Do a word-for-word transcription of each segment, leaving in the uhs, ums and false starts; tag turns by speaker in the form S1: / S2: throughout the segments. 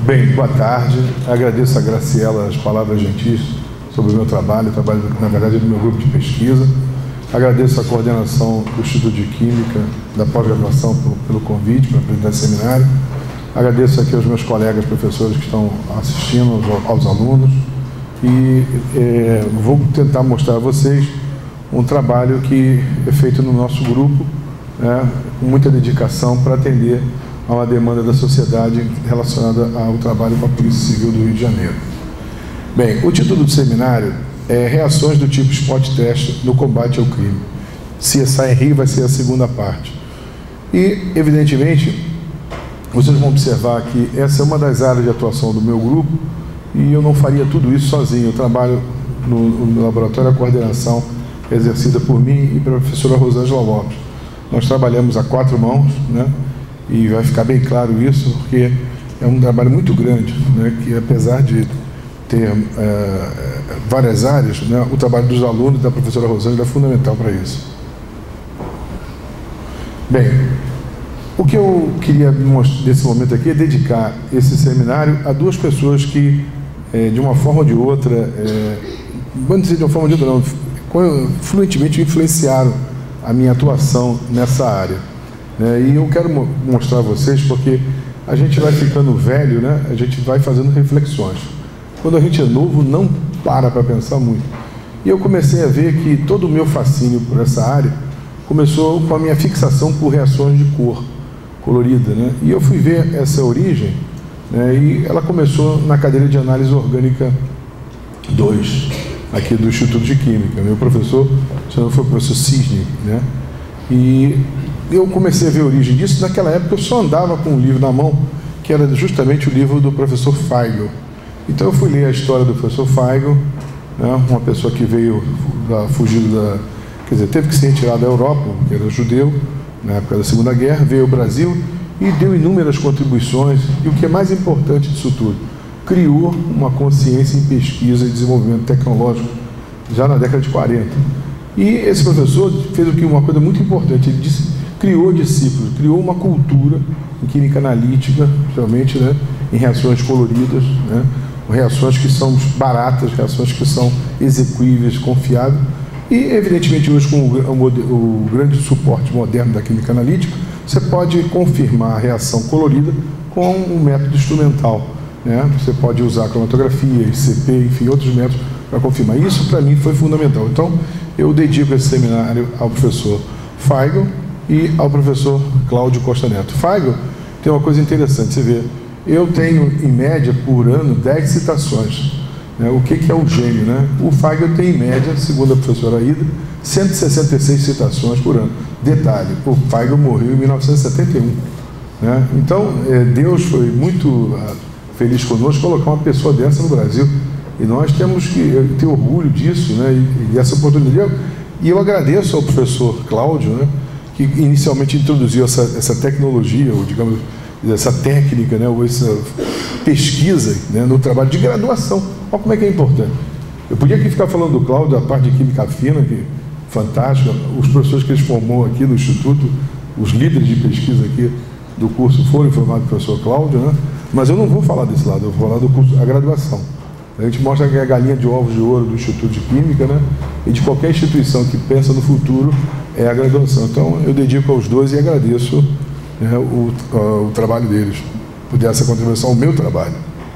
S1: Bem, boa tarde. Agradeço a Graciela as palavras gentis sobre o meu trabalho, o trabalho, na verdade, do meu grupo de pesquisa. Agradeço a coordenação do Instituto de Química, da pós-graduação, pelo, pelo convite para apresentar esse seminário. Agradeço aqui aos meus colegas professores que estão assistindo, aos, aos alunos. E é, vou tentar mostrar a vocês um trabalho que é feito no nosso grupo, né, com muita dedicação para atender a uma demanda da sociedade relacionada ao trabalho com a Polícia Civil do Rio de Janeiro. Bem, o título do seminário é Reações do tipo Spot Test no combate ao crime. C S I Rio vai ser a segunda parte. E, evidentemente, vocês vão observar que essa é uma das áreas de atuação do meu grupo e eu não faria tudo isso sozinho. Eu trabalho no, no laboratório, a coordenação é exercida por mim e pela professora Rosângela Lopes. Nós trabalhamos a quatro mãos, né? E vai ficar bem claro isso, porque é um trabalho muito grande, né? Que apesar de ter é, várias áreas, né? O trabalho dos alunos e da professora Rosângela é fundamental para isso. Bem, o que eu queria mostrar nesse momento aqui é dedicar esse seminário a duas pessoas que, é, de uma forma ou de outra, é, vamos dizer de uma forma ou de outra não, fluentemente influenciaram a minha atuação nessa área. Né? E eu quero mo mostrar a vocês porque a gente vai ficando velho, né? A gente vai fazendo reflexões. Quando a gente é novo, não para para pensar muito. E eu comecei a ver que todo o meu fascínio por essa área começou com a minha fixação por reações de cor colorida, né? E eu fui ver essa origem, né? E ela começou na cadeira de Análise Orgânica dois, aqui do Instituto de Química. Meu professor, se não foi o professor Cisne, né? E eu comecei a ver a origem disso. Naquela época eu só andava com um livro na mão, que era justamente o livro do professor Feigl. Então eu fui ler a história do professor Feigl, né? Uma pessoa que veio da, fugido da... Quer dizer, teve que se retirar da Europa, que era judeu, na época da Segunda Guerra, veio ao Brasil e deu inúmeras contribuições. E o que é mais importante disso tudo, criou uma consciência em pesquisa e desenvolvimento tecnológico já na década de quarenta. E esse professor fez o que uma coisa muito importante, ele disse, criou discípulos, criou uma cultura em química analítica, principalmente, né, em reações coloridas, né, reações que são baratas, reações que são execuíveis, confiáveis. E, evidentemente, hoje, com o, o, o grande suporte moderno da química analítica, você pode confirmar a reação colorida com um método instrumental. Né? Você pode usar cromatografia, I C P, enfim, outros métodos para confirmar. Isso, para mim, foi fundamental. Então, eu dedico esse seminário ao professor Feigl e ao professor Cláudio Costa Neto. Feigl tem uma coisa interessante, você vê, eu tenho, em média, por ano, dez citações. Né? O que, que é o gênio? Né? O Feigl tem, em média, segundo a professora Ida, cento e sessenta e seis citações por ano. Detalhe, o Feigl morreu em mil novecentos e setenta e um. Né? Então, é, Deus foi muito ah, feliz conosco colocar uma pessoa dessa no Brasil. E nós temos que ter orgulho disso, né? e, e dessa oportunidade. E eu agradeço ao professor Cláudio, né? Que inicialmente introduziu essa, essa tecnologia, ou digamos, essa técnica, né? Ou essa pesquisa, né? No trabalho de graduação. Olha como é que é importante. Eu podia aqui ficar falando do Cláudio, da parte de química fina, que fantástica, os professores que ele formou aqui no Instituto, os líderes de pesquisa aqui do curso foram informados do professor Cláudio, né? Mas eu não vou falar desse lado, eu vou falar do curso, a graduação. A gente mostra que é a galinha de ovos de ouro do Instituto de Química, né? E de qualquer instituição que pensa no futuro é a graduação. Então, eu dedico aos dois e agradeço, né, o, o trabalho deles, por dar essa contribuição ao meu trabalho.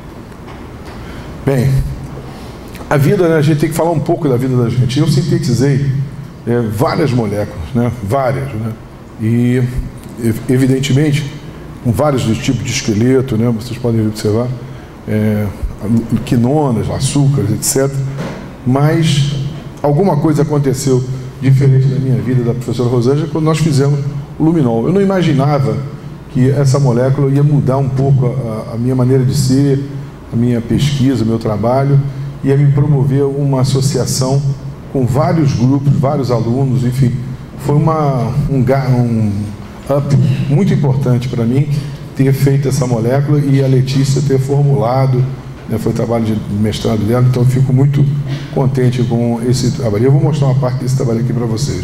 S1: Bem, a vida, né, a gente tem que falar um pouco da vida da gente. Eu sintetizei é, várias moléculas, né? Várias, né? E, evidentemente, com vários tipos de esqueleto, né? Vocês podem observar. É, quinonas, açúcares, etcétera. Mas alguma coisa aconteceu diferente na minha vida, da professora Rosângela, quando nós fizemos o luminol. Eu não imaginava que essa molécula ia mudar um pouco a, a minha maneira de ser, a minha pesquisa, o meu trabalho, ia me promover uma associação com vários grupos, vários alunos, enfim. Foi uma, um, um up muito importante para mim ter feito essa molécula e a Letícia ter formulado. Foi o trabalho de mestrado dela, então eu fico muito contente com esse trabalho. Eu vou mostrar uma parte desse trabalho aqui para vocês.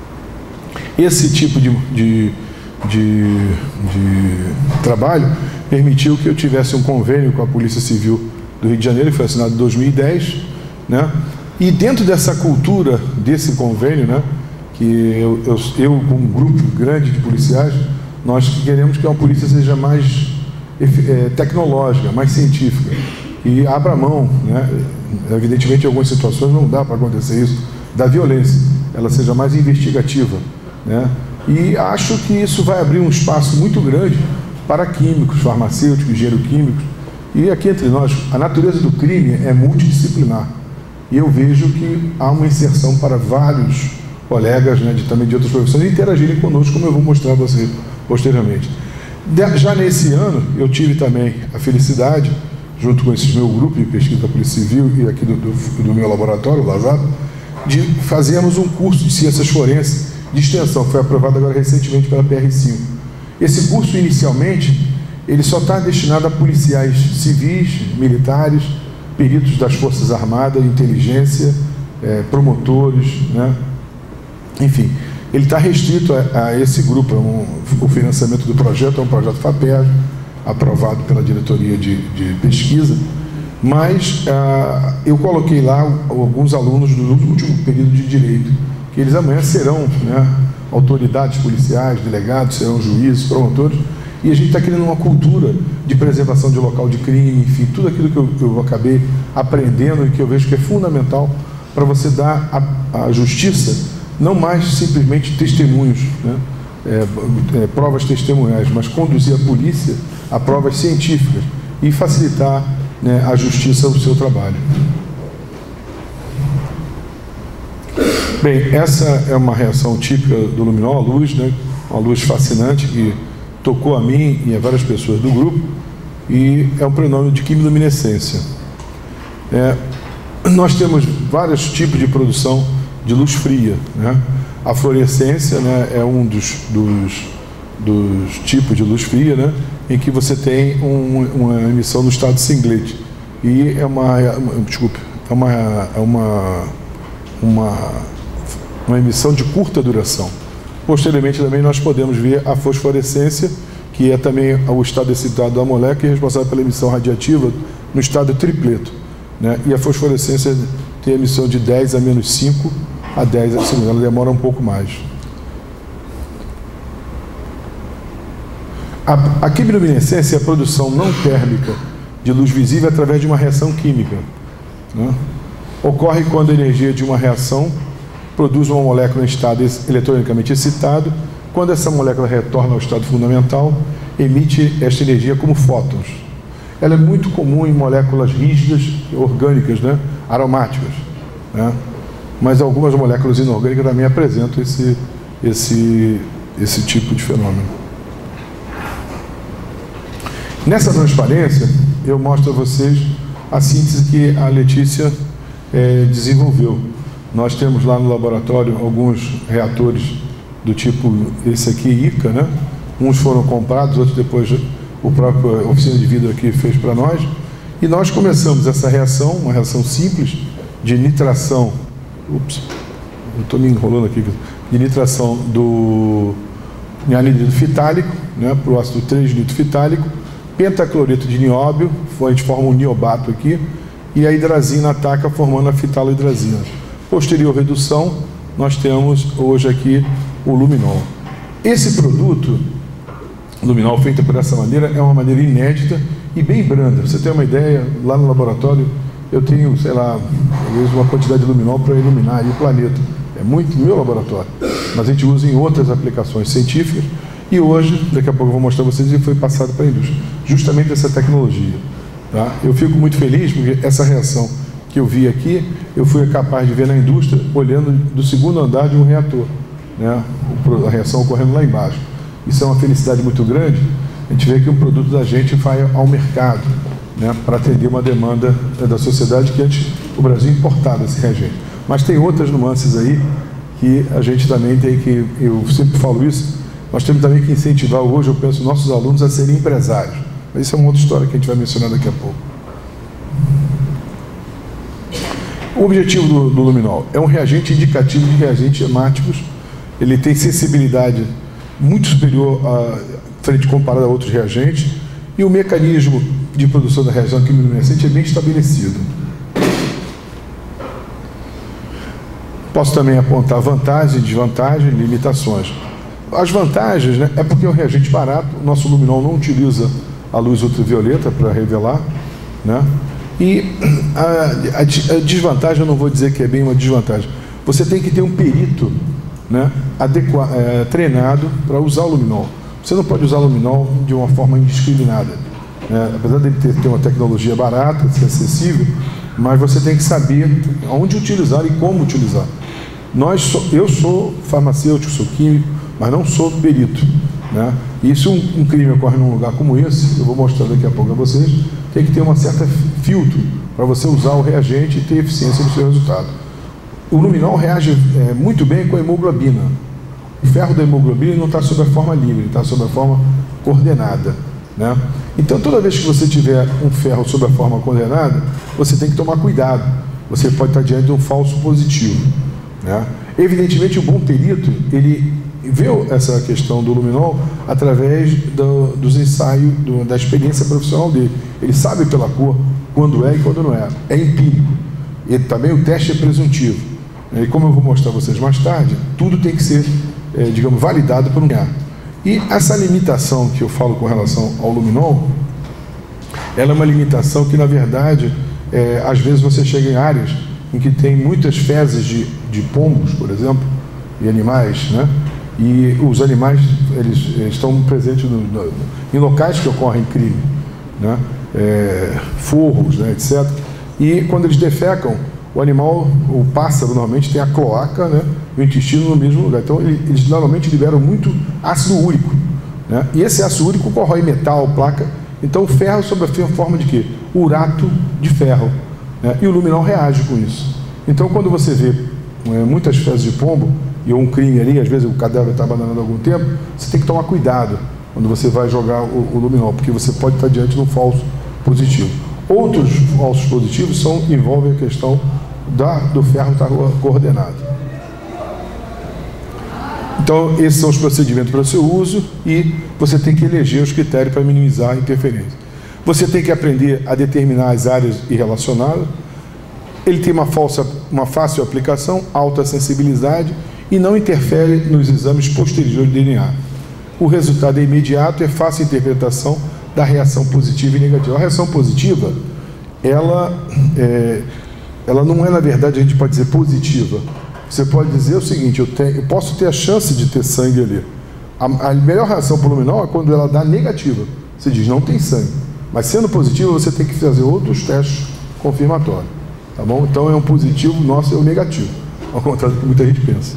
S1: Esse tipo de, de, de, de trabalho permitiu que eu tivesse um convênio com a Polícia Civil do Rio de Janeiro, que foi assinado em dois mil e dez, né? E dentro dessa cultura, desse convênio, né, que eu, eu, eu com um grupo grande de policiais, nós queremos que a polícia seja mais é, tecnológica, mais científica, e abra mão, né? Evidentemente, em algumas situações não dá para acontecer isso, da violência, ela seja mais investigativa, né? E acho que isso vai abrir um espaço muito grande para químicos, farmacêuticos, engenheiros químicos. E aqui entre nós, a natureza do crime é multidisciplinar. E eu vejo que há uma inserção para vários colegas, né, de, também de outras profissões, interagirem conosco, como eu vou mostrar a você posteriormente. De, já nesse ano, eu tive também a felicidade, junto com esse meu grupo de pesquisa da Polícia Civil e aqui do, do, do meu laboratório, o Lazaro, de fazermos um curso de ciências forenses de extensão, que foi aprovado agora recentemente pela P R cinco. Esse curso, inicialmente, ele só está destinado a policiais civis, militares, peritos das Forças Armadas, inteligência, é, promotores, né? Enfim, ele está restrito a, a esse grupo. É um, o financiamento do projeto é um projeto FAPERJ, aprovado pela diretoria de, de pesquisa, mas ah, eu coloquei lá alguns alunos do último período de direito, que eles amanhã serão, né, autoridades policiais, delegados, serão juízes, promotores, e a gente está criando uma cultura de preservação de local de crime, enfim, tudo aquilo que eu, que eu acabei aprendendo e que eu vejo que é fundamental para você dar à justiça, não mais simplesmente testemunhos, né, é, é, provas testemunhais, mas conduzir a polícia a provas científicas e facilitar, né, a justiça no seu trabalho. Bem, essa é uma reação típica do luminol, a luz, né, uma luz fascinante que tocou a mim e a várias pessoas do grupo, e é um prenome de quimiluminescência. É, nós temos vários tipos de produção de luz fria, né? A fluorescência, né, é um dos, dos, dos tipos de luz fria, né, em que você tem um, uma emissão no estado de singlete. E é uma, desculpe, é uma, é uma, uma, uma emissão de curta duração. Posteriormente também nós podemos ver a fosforescência, que é também o estado excitado da molécula e responsável pela emissão radiativa no estado tripleto, né? E a fosforescência tem emissão de dez a menos cinco a dez, assim, ela demora um pouco mais. A, a quimiluminescência é a produção não térmica de luz visível através de uma reação química, né? Ocorre quando a energia de uma reação produz uma molécula em estado eletronicamente excitado. Quando essa molécula retorna ao estado fundamental, emite esta energia como fótons. Ela é muito comum em moléculas rígidas, orgânicas, né, aromáticas, né? Mas algumas moléculas inorgânicas também apresentam esse, esse, esse tipo de fenômeno. Nessa transparência, eu mostro a vocês a síntese que a Letícia é, desenvolveu. Nós temos lá no laboratório alguns reatores do tipo esse aqui, ICA, né? Uns foram comprados, outros depois o próprio oficina de vidro aqui fez para nós. E nós começamos essa reação, uma reação simples de nitração, ups, eu estou me enrolando aqui, de nitração do anidrido fitálico, né, para o ácido três nitrofitálico, pentacloreto de nióbio, a gente forma um niobato aqui, e a hidrazina ataca formando a fitalohidrazina. Posterior redução, nós temos hoje aqui o luminol. Esse produto, luminol feito por essa maneira, é uma maneira inédita e bem branda. Você tem uma ideia, lá no laboratório, eu tenho, sei lá, talvez uma quantidade de luminol para iluminar aí o planeta. É muito no meu laboratório. Mas a gente usa em outras aplicações científicas e hoje, daqui a pouco eu vou mostrar a vocês, e foi passado para a indústria. Justamente essa tecnologia. Tá? Eu fico muito feliz porque essa reação que eu vi aqui, eu fui capaz de ver na indústria, olhando do segundo andar de um reator, né? A reação ocorrendo lá embaixo. Isso é uma felicidade muito grande. A gente vê que um produto da gente vai ao mercado, né, para atender uma demanda da sociedade que antes o Brasil importava esse reagente. Mas tem outras nuances aí que a gente também tem que, eu sempre falo isso, nós temos também que incentivar hoje, eu penso, nossos alunos a serem empresários. Mas isso é uma outra história que a gente vai mencionar daqui a pouco. O objetivo do, do luminol é um reagente indicativo de reagentes hemáticos. Ele tem sensibilidade muito superior a frente comparada a outros reagentes E o mecanismo de produção da reação quimiluminescente é bem estabelecido. Posso também apontar vantagens, desvantagens, limitações. As vantagens, né, é porque é um reagente barato, o nosso luminol não utiliza a luz ultravioleta para revelar, né? E a, a, a desvantagem, eu não vou dizer que é bem uma desvantagem, você tem que ter um perito, né, adequa, é, treinado para usar o luminol. Você não pode usar o luminol de uma forma indiscriminada, né? Apesar de ele ter, ter uma tecnologia barata, ser acessível, mas você tem que saber onde utilizar e como utilizar. Nós so, eu sou farmacêutico, sou químico, mas não sou perito, né? E se um, um crime ocorre num lugar como esse, eu vou mostrar daqui a pouco a vocês, tem que ter uma certa filtro para você usar o reagente e ter eficiência no seu resultado. O luminol reage é, muito bem com a hemoglobina. O ferro da hemoglobina não está sob a forma livre, está sob a forma coordenada, né? Então, toda vez que você tiver um ferro sob a forma coordenada, você tem que tomar cuidado. Você pode estar diante de um falso positivo, né? Evidentemente, o bom perito, ele vê essa questão do luminol através do, dos ensaios, do, da experiência profissional dele. Ele sabe pela cor quando é e quando não é. É empírico. E também o teste é presuntivo. E como eu vou mostrar a vocês mais tarde, tudo tem que ser, é, digamos, validado por um lugar. E essa limitação que eu falo com relação ao luminol, ela é uma limitação que, na verdade, é, às vezes você chega em áreas em que tem muitas fezes de, de pombos, por exemplo, e animais, né? E os animais, eles, eles estão presentes no, no, em locais que ocorrem crime, né? É, forros, né, etcétera. E quando eles defecam, o animal, o pássaro, normalmente tem a cloaca, né, e o intestino no mesmo lugar. Então, ele, eles normalmente liberam muito ácido úrico, né? E esse ácido úrico corrói metal, placa. Então, o ferro sob a forma de quê? Urato de ferro, né? E o luminol reage com isso. Então, quando você vê é, muitas fezes de pombo, e um crime ali, às vezes o cadáver está abandonado há algum tempo, você tem que tomar cuidado quando você vai jogar o, o luminol, porque você pode estar diante de um falso positivo. Outros falsos positivos são, envolvem a questão da, do ferro estar coordenado. Então, esses são os procedimentos para o seu uso e você tem que eleger os critérios para minimizar a interferência. Você tem que aprender a determinar as áreas irrelacionadas. Ele tem uma, falsa, uma fácil aplicação, alta sensibilidade e não interfere nos exames posteriores de D N A. O resultado é imediato, é fácil interpretação da reação positiva e negativa. A reação positiva, ela, é, ela não é, na verdade, a gente pode dizer positiva. Você pode dizer o seguinte, eu, tenho, eu posso ter a chance de ter sangue ali. A, a melhor reação para o luminol é quando ela dá negativa. Você diz, não tem sangue. Mas sendo positiva, você tem que fazer outros testes confirmatórios. Tá bom? Então é um positivo, nosso é um negativo. Ao contrário do que muita gente pensa.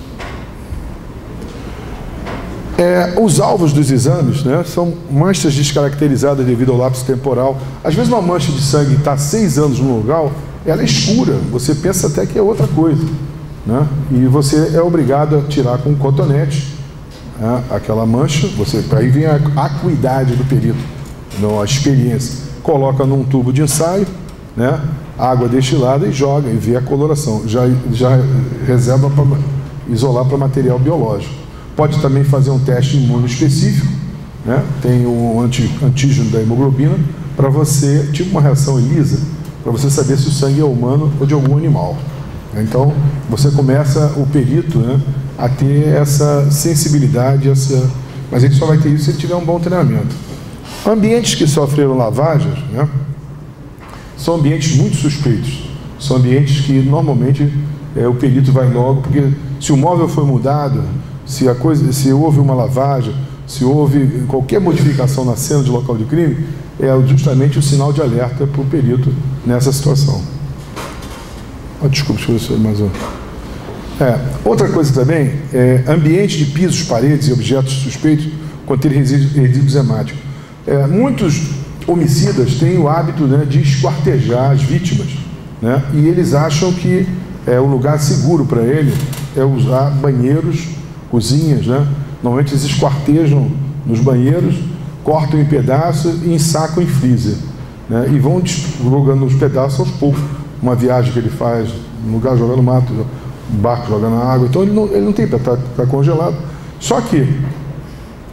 S1: É, os alvos dos exames, né, são manchas descaracterizadas devido ao lapso temporal. Às vezes uma mancha de sangue está seis anos no lugar, ela é escura, você pensa até que é outra coisa, né? E você é obrigado a tirar com um cotonete, né, aquela mancha. Você, aí vem a acuidade do perito, não, a experiência. Coloca num tubo de ensaio, né, água destilada e joga e vê a coloração. Já, já reserva para isolar para material biológico. Pode também fazer um teste imuno específico, né? Tem o anti, antígeno da hemoglobina, para você, tipo uma reação ELISA, para você saber se o sangue é humano ou de algum animal. Então, você começa, o perito, né, a ter essa sensibilidade, essa... mas ele só vai ter isso se ele tiver um bom treinamento. Ambientes que sofreram lavagens, né, são ambientes muito suspeitos. São ambientes que, normalmente, é, o perito vai logo, porque se o móvel foi mudado, Se, a coisa, se houve uma lavagem, se houve qualquer modificação na cena de local de crime, é justamente o sinal de alerta para o perito nessa situação. Oh, desculpa, deixa eu ver se mais um. É, outra coisa também, é ambiente de pisos, paredes e objetos suspeitos conter resíduos, resíduos hemáticos. É, muitos homicidas têm o hábito, né, de esquartejar as vítimas, né, e eles acham que é, o lugar seguro para ele é usar banheiros, cozinhas, né? Normalmente eles esquartejam nos banheiros, cortam em pedaços e ensacam em freezer, né? E vão jogando os pedaços aos poucos. Uma viagem que ele faz, um lugar jogando no mato, um barco jogando na água, então ele não, ele não tem para estar tá, tá congelado. Só que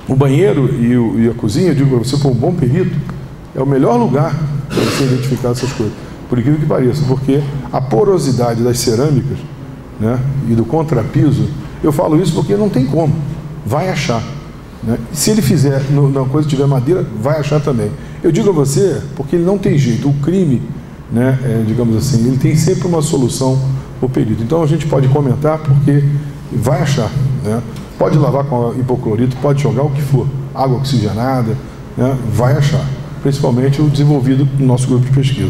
S1: O banheiro e, o, e a cozinha, eu digo para você, for um bom perito, é o melhor lugar para você identificar essas coisas, por incrível que pareça, porque a porosidade das cerâmicas, né, e do contrapiso, eu falo isso porque não tem como, vai achar, né? Se ele fizer no, na coisa tiver madeira, vai achar também. Eu digo a você porque ele não tem jeito, o crime, né, é, digamos assim, ele tem sempre uma solução o perito. Então a gente pode comentar porque vai achar, né? Pode lavar com hipoclorito, pode jogar o que for, água oxigenada, né? Vai achar, principalmente o desenvolvido no nosso grupo de pesquisa.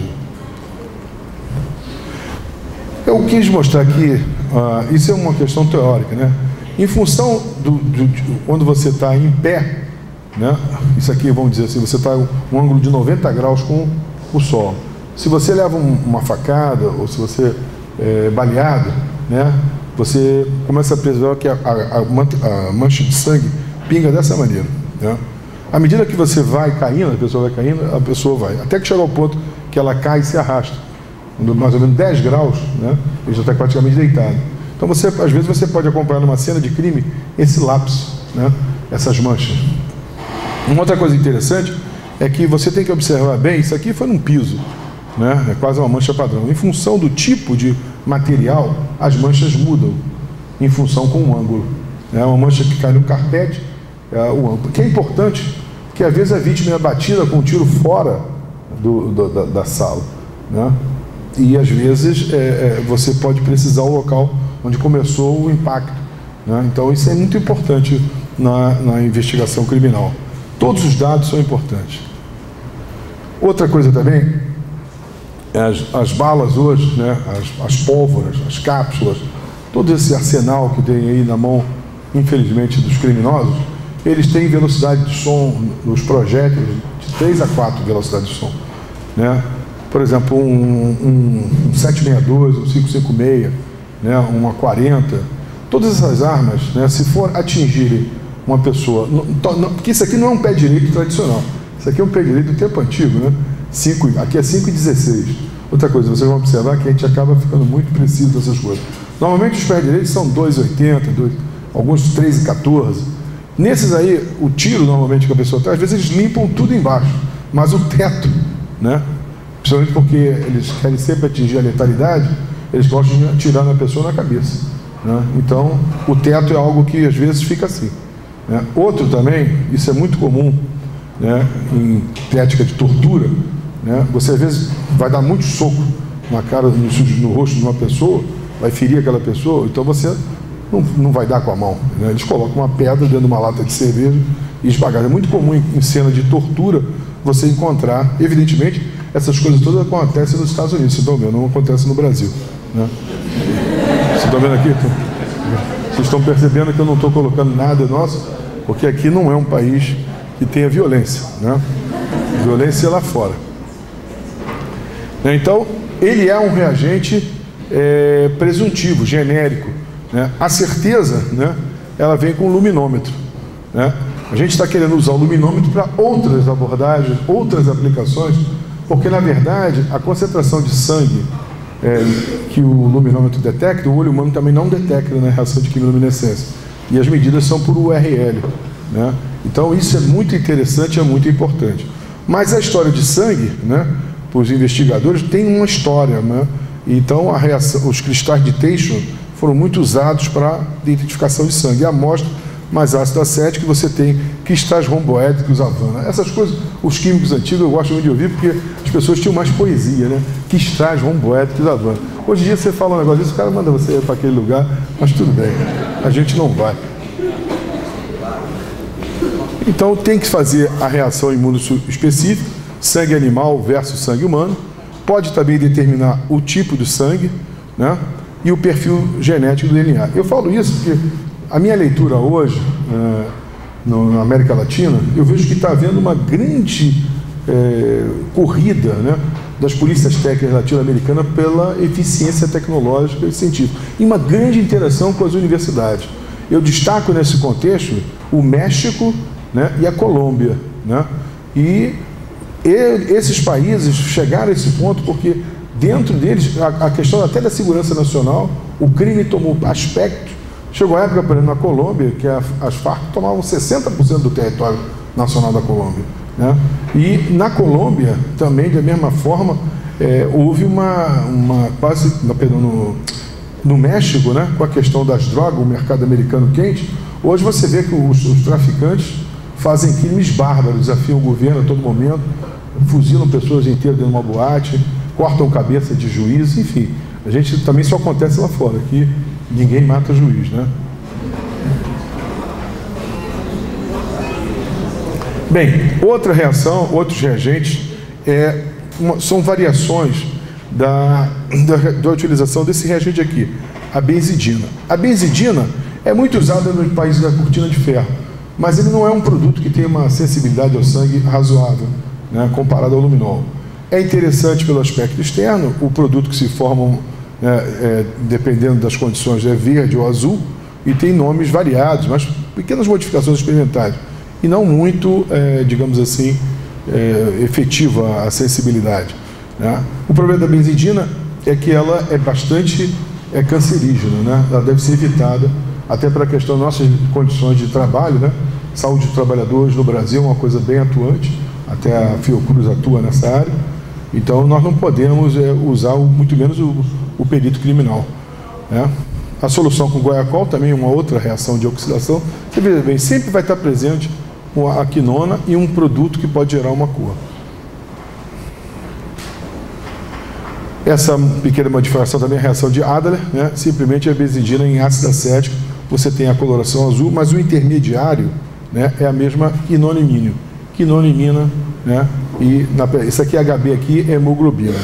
S1: Eu quis mostrar aqui, uh, isso é uma questão teórica, né? Em função do, do, de quando você está em pé, né? Isso aqui, vamos dizer assim, você está em um ângulo de noventa graus com o sol. Se você leva um, uma facada, ou se você é baleado, né? Você começa a perceber que a, a, a mancha de sangue pinga dessa maneira, né? À medida que você vai caindo, a pessoa vai caindo, a pessoa vai, até que chega ao ponto que ela cai e se arrasta. Mais ou menos dez graus, né? Ele já está praticamente deitado. Então, você, às vezes, você pode acompanhar numa cena de crime esse lapso, né? Essas manchas. Uma outra coisa interessante é que você tem que observar bem, isso aqui foi num piso, né? É quase uma mancha padrão. Em função do tipo de material, as manchas mudam em função com o ângulo. É uma mancha que cai no carpete, é o ângulo. Que é importante, porque às vezes a vítima é abatida com um tiro fora do, do, da, da sala, né? E às vezes é, é, você pode precisar o local onde começou o impacto, né? Então isso é muito importante na, na investigação criminal. Todos os dados são importantes. Outra coisa também, as, as balas hoje, né? as, as pólvoras, as cápsulas, todo esse arsenal que tem aí na mão, infelizmente, dos criminosos, eles têm velocidade de som nos projéteis de três a quatro velocidades de som, né? Por exemplo, um, um, um sete sessenta e dois, um cinco cinquenta e seis, né, uma quarenta, todas essas armas, né, se for atingirem uma pessoa, não, não, porque isso aqui não é um pé direito tradicional, isso aqui é um pé direito do tempo antigo, né? cinco, aqui é cinco e dezesseis. Outra coisa, vocês vão observar que a gente acaba ficando muito preciso dessas coisas. Normalmente os pés direitos são dois e oitenta, alguns três e quatorze. Nesses aí, o tiro normalmente que a pessoa tem, às vezes eles limpam tudo embaixo, mas o teto, né? Principalmente porque eles querem sempre atingir a letalidade, eles gostam de atirar na pessoa na cabeça, né? Então, o teto é algo que às vezes fica assim, né? Outro também, isso é muito comum, né, em técnica de tortura, né? Você às vezes vai dar muito soco na cara, no, no rosto de uma pessoa, vai ferir aquela pessoa, então você não, não vai dar com a mão, né? Eles colocam uma pedra dentro de uma lata de cerveja e esbagar. É muito comum em, em cena de tortura você encontrar, evidentemente, essas coisas todas acontecem nos Estados Unidos, vocês estão vendo, não acontece no Brasil, né? Vocês estão vendo aqui? Vocês estão percebendo que eu não estou colocando nada nosso, porque aqui não é um país que tenha violência, né? Violência é lá fora. Então, ele é um reagente é, presuntivo, genérico, né? A certeza, né, ela vem com o luminômetro, né? A gente está querendo usar o luminômetro para outras abordagens, outras aplicações, porque, na verdade, a concentração de sangue é, que o luminômetro detecta, o olho humano também não detecta na reação de quimiluminescência. E as medidas são por U R L, né? Então, isso é muito interessante, é muito importante. Mas a história de sangue, né, para os investigadores, tem uma história, né? Então, a reação, os cristais de Tayshaun foram muito usados para identificação de sangue. E a amostra mais ácida acética, que você tem cristais romboédricos, Havana. Essas coisas, os químicos antigos, eu gosto muito de ouvir, porque as pessoas tinham mais poesia, né? Cristais romboédricos, Havana. Hoje em dia você fala um negócio desse, o cara manda você ir para aquele lugar, mas tudo bem, a gente não vai. Então tem que fazer a reação imunossupressiva, sangue animal versus sangue humano. Pode também determinar o tipo do sangue, né, e o perfil genético do D N A. Eu falo isso porque a minha leitura hoje, é, no, na América Latina, eu vejo que está havendo uma grande é, corrida, né, das polícias técnicas latino-americanas pela eficiência tecnológica e científica, e uma grande interação com as universidades. Eu destaco nesse contexto o México, né, e a Colômbia, né, e esses países chegaram a esse ponto porque dentro deles a, a questão até da segurança nacional, o crime tomou aspectos Chegou a época, por exemplo, na Colômbia, que a, as Farc tomavam sessenta por cento do território nacional da Colômbia, né? E na Colômbia, também, da mesma forma, é, houve uma, uma quase, perdão, no, no México, né, com a questão das drogas, o mercado americano quente. Hoje você vê que os, os traficantes fazem crimes bárbaros, desafiam o governo a todo momento, fuzilam pessoas inteiras dentro de uma boate, cortam cabeça de juiz, enfim. A gente também só acontece lá fora, que ninguém mata juiz, né? Bem, outra reação, outros reagentes, é uma, são variações da, da, da utilização desse reagente aqui, a benzidina. A benzidina é muito usada nos países da cortina de ferro, mas ele não é um produto que tem uma sensibilidade ao sangue razoável, né, comparado ao luminol. É interessante pelo aspecto externo, o produto que se forma, é, é, dependendo das condições, é verde ou azul, e tem nomes variados, mas pequenas modificações experimentais, e não muito, é, digamos assim, é, efetiva a sensibilidade, né? O problema da benzidina é que ela é bastante é, cancerígena, né? Ela deve ser evitada, até para a questão das nossas condições de trabalho, né? Saúde dos trabalhadores no Brasil é uma coisa bem atuante, até a Fiocruz atua nessa área, então nós não podemos é, usar o, muito menos o, o perito criminal, né? A solução com guaiacol também é uma outra reação de oxidação. Você vê bem, sempre vai estar presente a quinona e um produto que pode gerar uma cor. Essa pequena modificação também é a reação de Adler, né? Simplesmente a benzidina em ácido acético, você tem a coloração azul, mas o intermediário, né, é a mesma quinonimínio. Quinonimina, né? E na, isso aqui, H B aqui, é hemoglobina.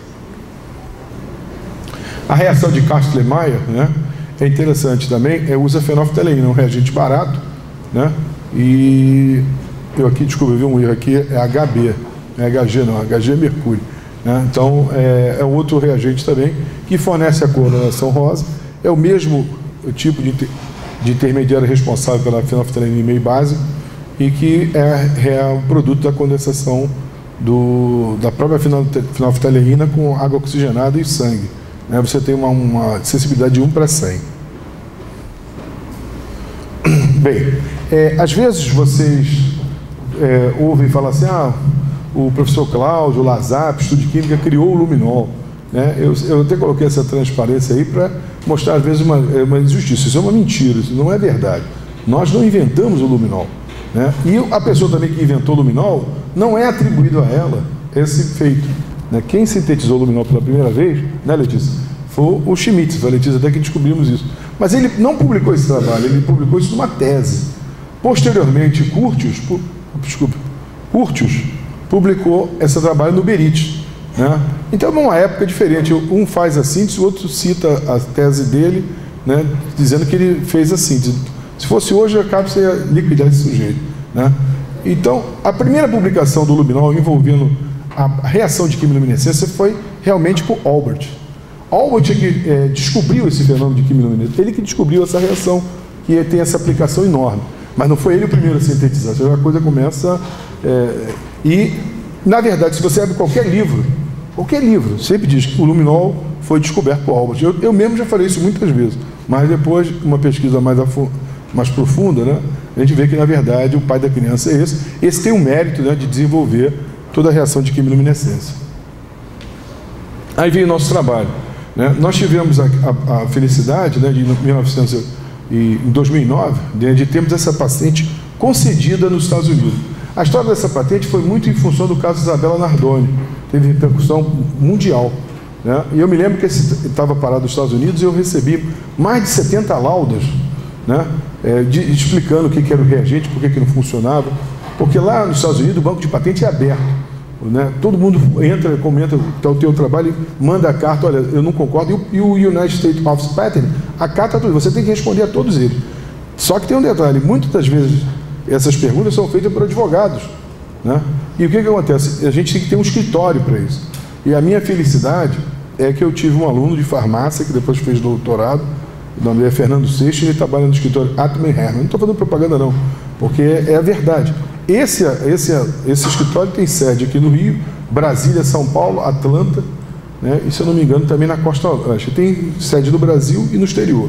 S1: A reação de Castlemeyer, né, é interessante também, é, usa fenolftaleína, um reagente barato, né? E eu aqui, desculpa, eu vi um erro aqui, é H B, não é H G não, H G é mercúrio, né? Então é, é outro reagente também que fornece a coloração rosa, é o mesmo tipo de, de intermediário responsável pela fenolftaleína em meio base e que é, é o produto da condensação do, da própria fenolftaleína com água oxigenada e sangue, né? Você tem uma, uma sensibilidade de um para cem. Bem, é, às vezes vocês é, ouvem falar assim, ah, o professor Cláudio Lazap, estudo de química, criou o luminol, né? Eu, eu até coloquei essa transparência aí para mostrar às vezes uma, uma injustiça. Isso é uma mentira, isso não é verdade. Nós não inventamos o luminol, né? E a pessoa também que inventou o luminol, não é atribuído a ela esse feito, né? Quem sintetizou o luminol pela primeira vez, né, Letícia? Foi o Schmitz, foi a Letícia até que descobrimos isso. Mas ele não publicou esse trabalho, ele publicou isso numa tese. Posteriormente, Curtius, pu, desculpa, Curtius publicou esse trabalho no Berit, né? Então, numa época diferente, um faz a síntese, o outro cita a tese dele, né, dizendo que ele fez a síntese. Se fosse hoje, a cápsula ia liquidar esse sujeito, né? Então, a primeira publicação do luminol envolvendo a reação de quimiluminescência foi realmente com Albert. Albert é que é, descobriu esse fenômeno de quimiluminescência, ele que descobriu essa reação, que tem essa aplicação enorme. Mas não foi ele o primeiro a sintetizar, a coisa começa... É, e, na verdade, se você abre qualquer livro, qualquer livro, sempre diz que o luminol foi descoberto por Albert. Eu, eu mesmo já falei isso muitas vezes, mas depois, uma pesquisa mais, mais profunda, né, a gente vê que, na verdade, o pai da criança é esse. Esse tem o mérito, né, de desenvolver toda a reação de quimiluminescência. Aí vem o nosso trabalho, né? Nós tivemos a, a, a felicidade, né, de mil e novecentos e dois mil e nove, de, de termos essa patente concedida nos Estados Unidos. A história dessa patente foi muito em função do caso Isabella Nardoni, teve repercussão mundial, né? E eu me lembro que estava parado nos Estados Unidos e eu recebi mais de setenta laudas, né, é, de, explicando o que, que era o reagente, por que, que não funcionava, porque lá nos Estados Unidos o banco de patente é aberto. Né? Todo mundo entra, comenta o teu trabalho, manda a carta, olha, eu não concordo, e o, e o United States Office of Patent, a carta, você tem que responder a todos eles. Só que tem um detalhe, muitas das vezes essas perguntas são feitas por advogados, né? E o que, que acontece? A gente tem que ter um escritório para isso. E a minha felicidade é que eu tive um aluno de farmácia, que depois fez doutorado, o nome dele é Fernando Seixas, ele trabalha no escritório Atman Herman. Não estou fazendo propaganda não, porque é a verdade. Esse, esse, esse escritório tem sede aqui no Rio, Brasília, São Paulo, Atlanta, né? E se eu não me engano também na Costa Oeste. Tem sede no Brasil e no exterior.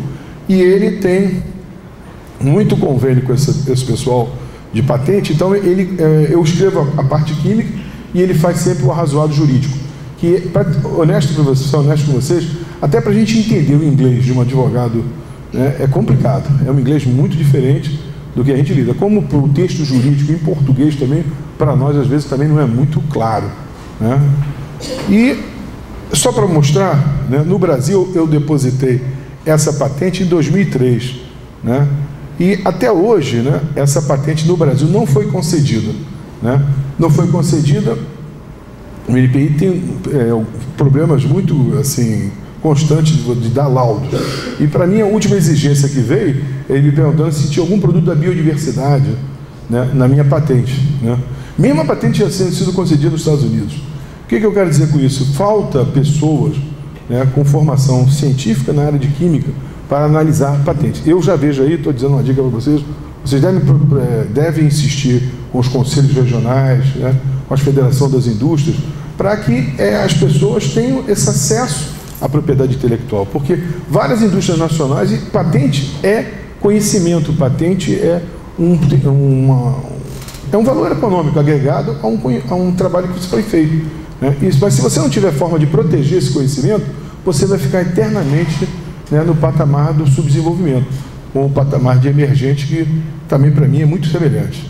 S1: e ele tem muito convênio com esse, esse pessoal de patente. Então ele, é, eu escrevo a, a parte química e ele faz sempre o arrazoado jurídico, que, pra, honesto para vocês, honesto com vocês, até para a gente entender o inglês de um advogado, né, é complicado, é um inglês muito diferente do que a gente lida, como para o texto jurídico em português também, para nós às vezes também não é muito claro, né? E só para mostrar, né, no Brasil eu depositei essa patente em dois mil e três, né? E até hoje, né, essa patente no Brasil não foi concedida, né? Não foi concedida. O I N P I tem é, problemas muito assim constantes de, de dar laudos. E para mim a última exigência que veio, ele me perguntando se tinha algum produto da biodiversidade, né, na minha patente, né? Mesmo a patente já sendo sido concedida nos Estados Unidos. O que, que eu quero dizer com isso? Falta pessoas, né, com formação científica na área de química para analisar patentes. Eu já vejo aí, estou dizendo uma dica para vocês, vocês devem, devem insistir com os conselhos regionais, né, com as federações das indústrias, para que é, as pessoas tenham esse acesso à propriedade intelectual, porque várias indústrias nacionais, e patente é conhecimento, patente é um, uma, é um valor econômico agregado a um, a um trabalho que foi feito, né? Isso, mas se você não tiver forma de proteger esse conhecimento, você vai ficar eternamente, né, no patamar do subdesenvolvimento, com o patamar de emergente, que também para mim é muito semelhante.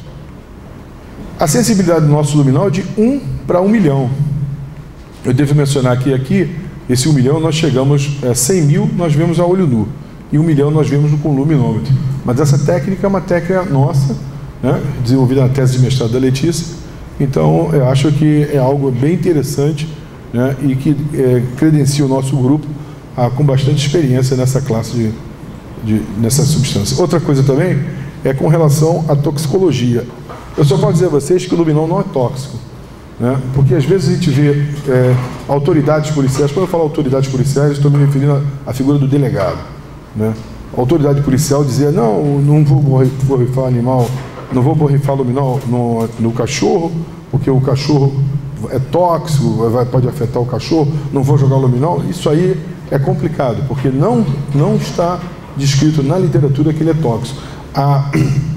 S1: A sensibilidade do nosso luminol é de um para um milhão. Eu devo mencionar que aqui, esse um milhão nós chegamos, é, cem mil nós vemos a olho nu, e um milhão nós vemos com luminômetro. Mas essa técnica é uma técnica nossa, né, desenvolvida na tese de mestrado da Letícia. Então eu acho que é algo bem interessante, né, e que é, credencia o nosso grupo a, com bastante experiência nessa classe de, de nessa substância. Outra coisa também é com relação à toxicologia. Eu só posso dizer a vocês que o luminol não é tóxico, né? Porque às vezes a gente vê é, autoridades policiais. Quando eu falo autoridades policiais, estou me referindo à figura do delegado, né? A autoridade policial dizia: não, não vou borrifar animal, não vou borrifar luminol no, no cachorro, porque o cachorro é tóxico, vai, pode afetar o cachorro, não vou jogar luminol. Isso aí é complicado, porque não, não está descrito na literatura que ele é tóxico. A,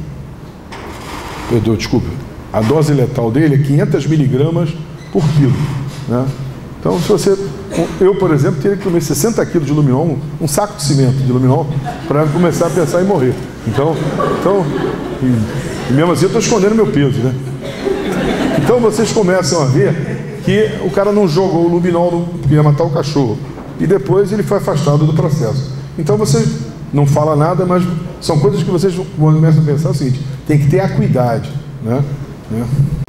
S1: perdão, desculpa, a dose letal dele é quinhentas miligramas por quilo, né? Então, se você, eu, por exemplo, teria que comer sessenta quilos de luminol, um saco de cimento de luminol, para começar a pensar em morrer. Então, então e, e mesmo assim eu estou escondendo meu peso, né? Então vocês começam a ver que o cara não jogou o luminol porque ia matar o cachorro, e depois ele foi afastado do processo. Então você não fala nada, mas são coisas que vocês começam a pensar o seguinte: tem que ter acuidade, né? né?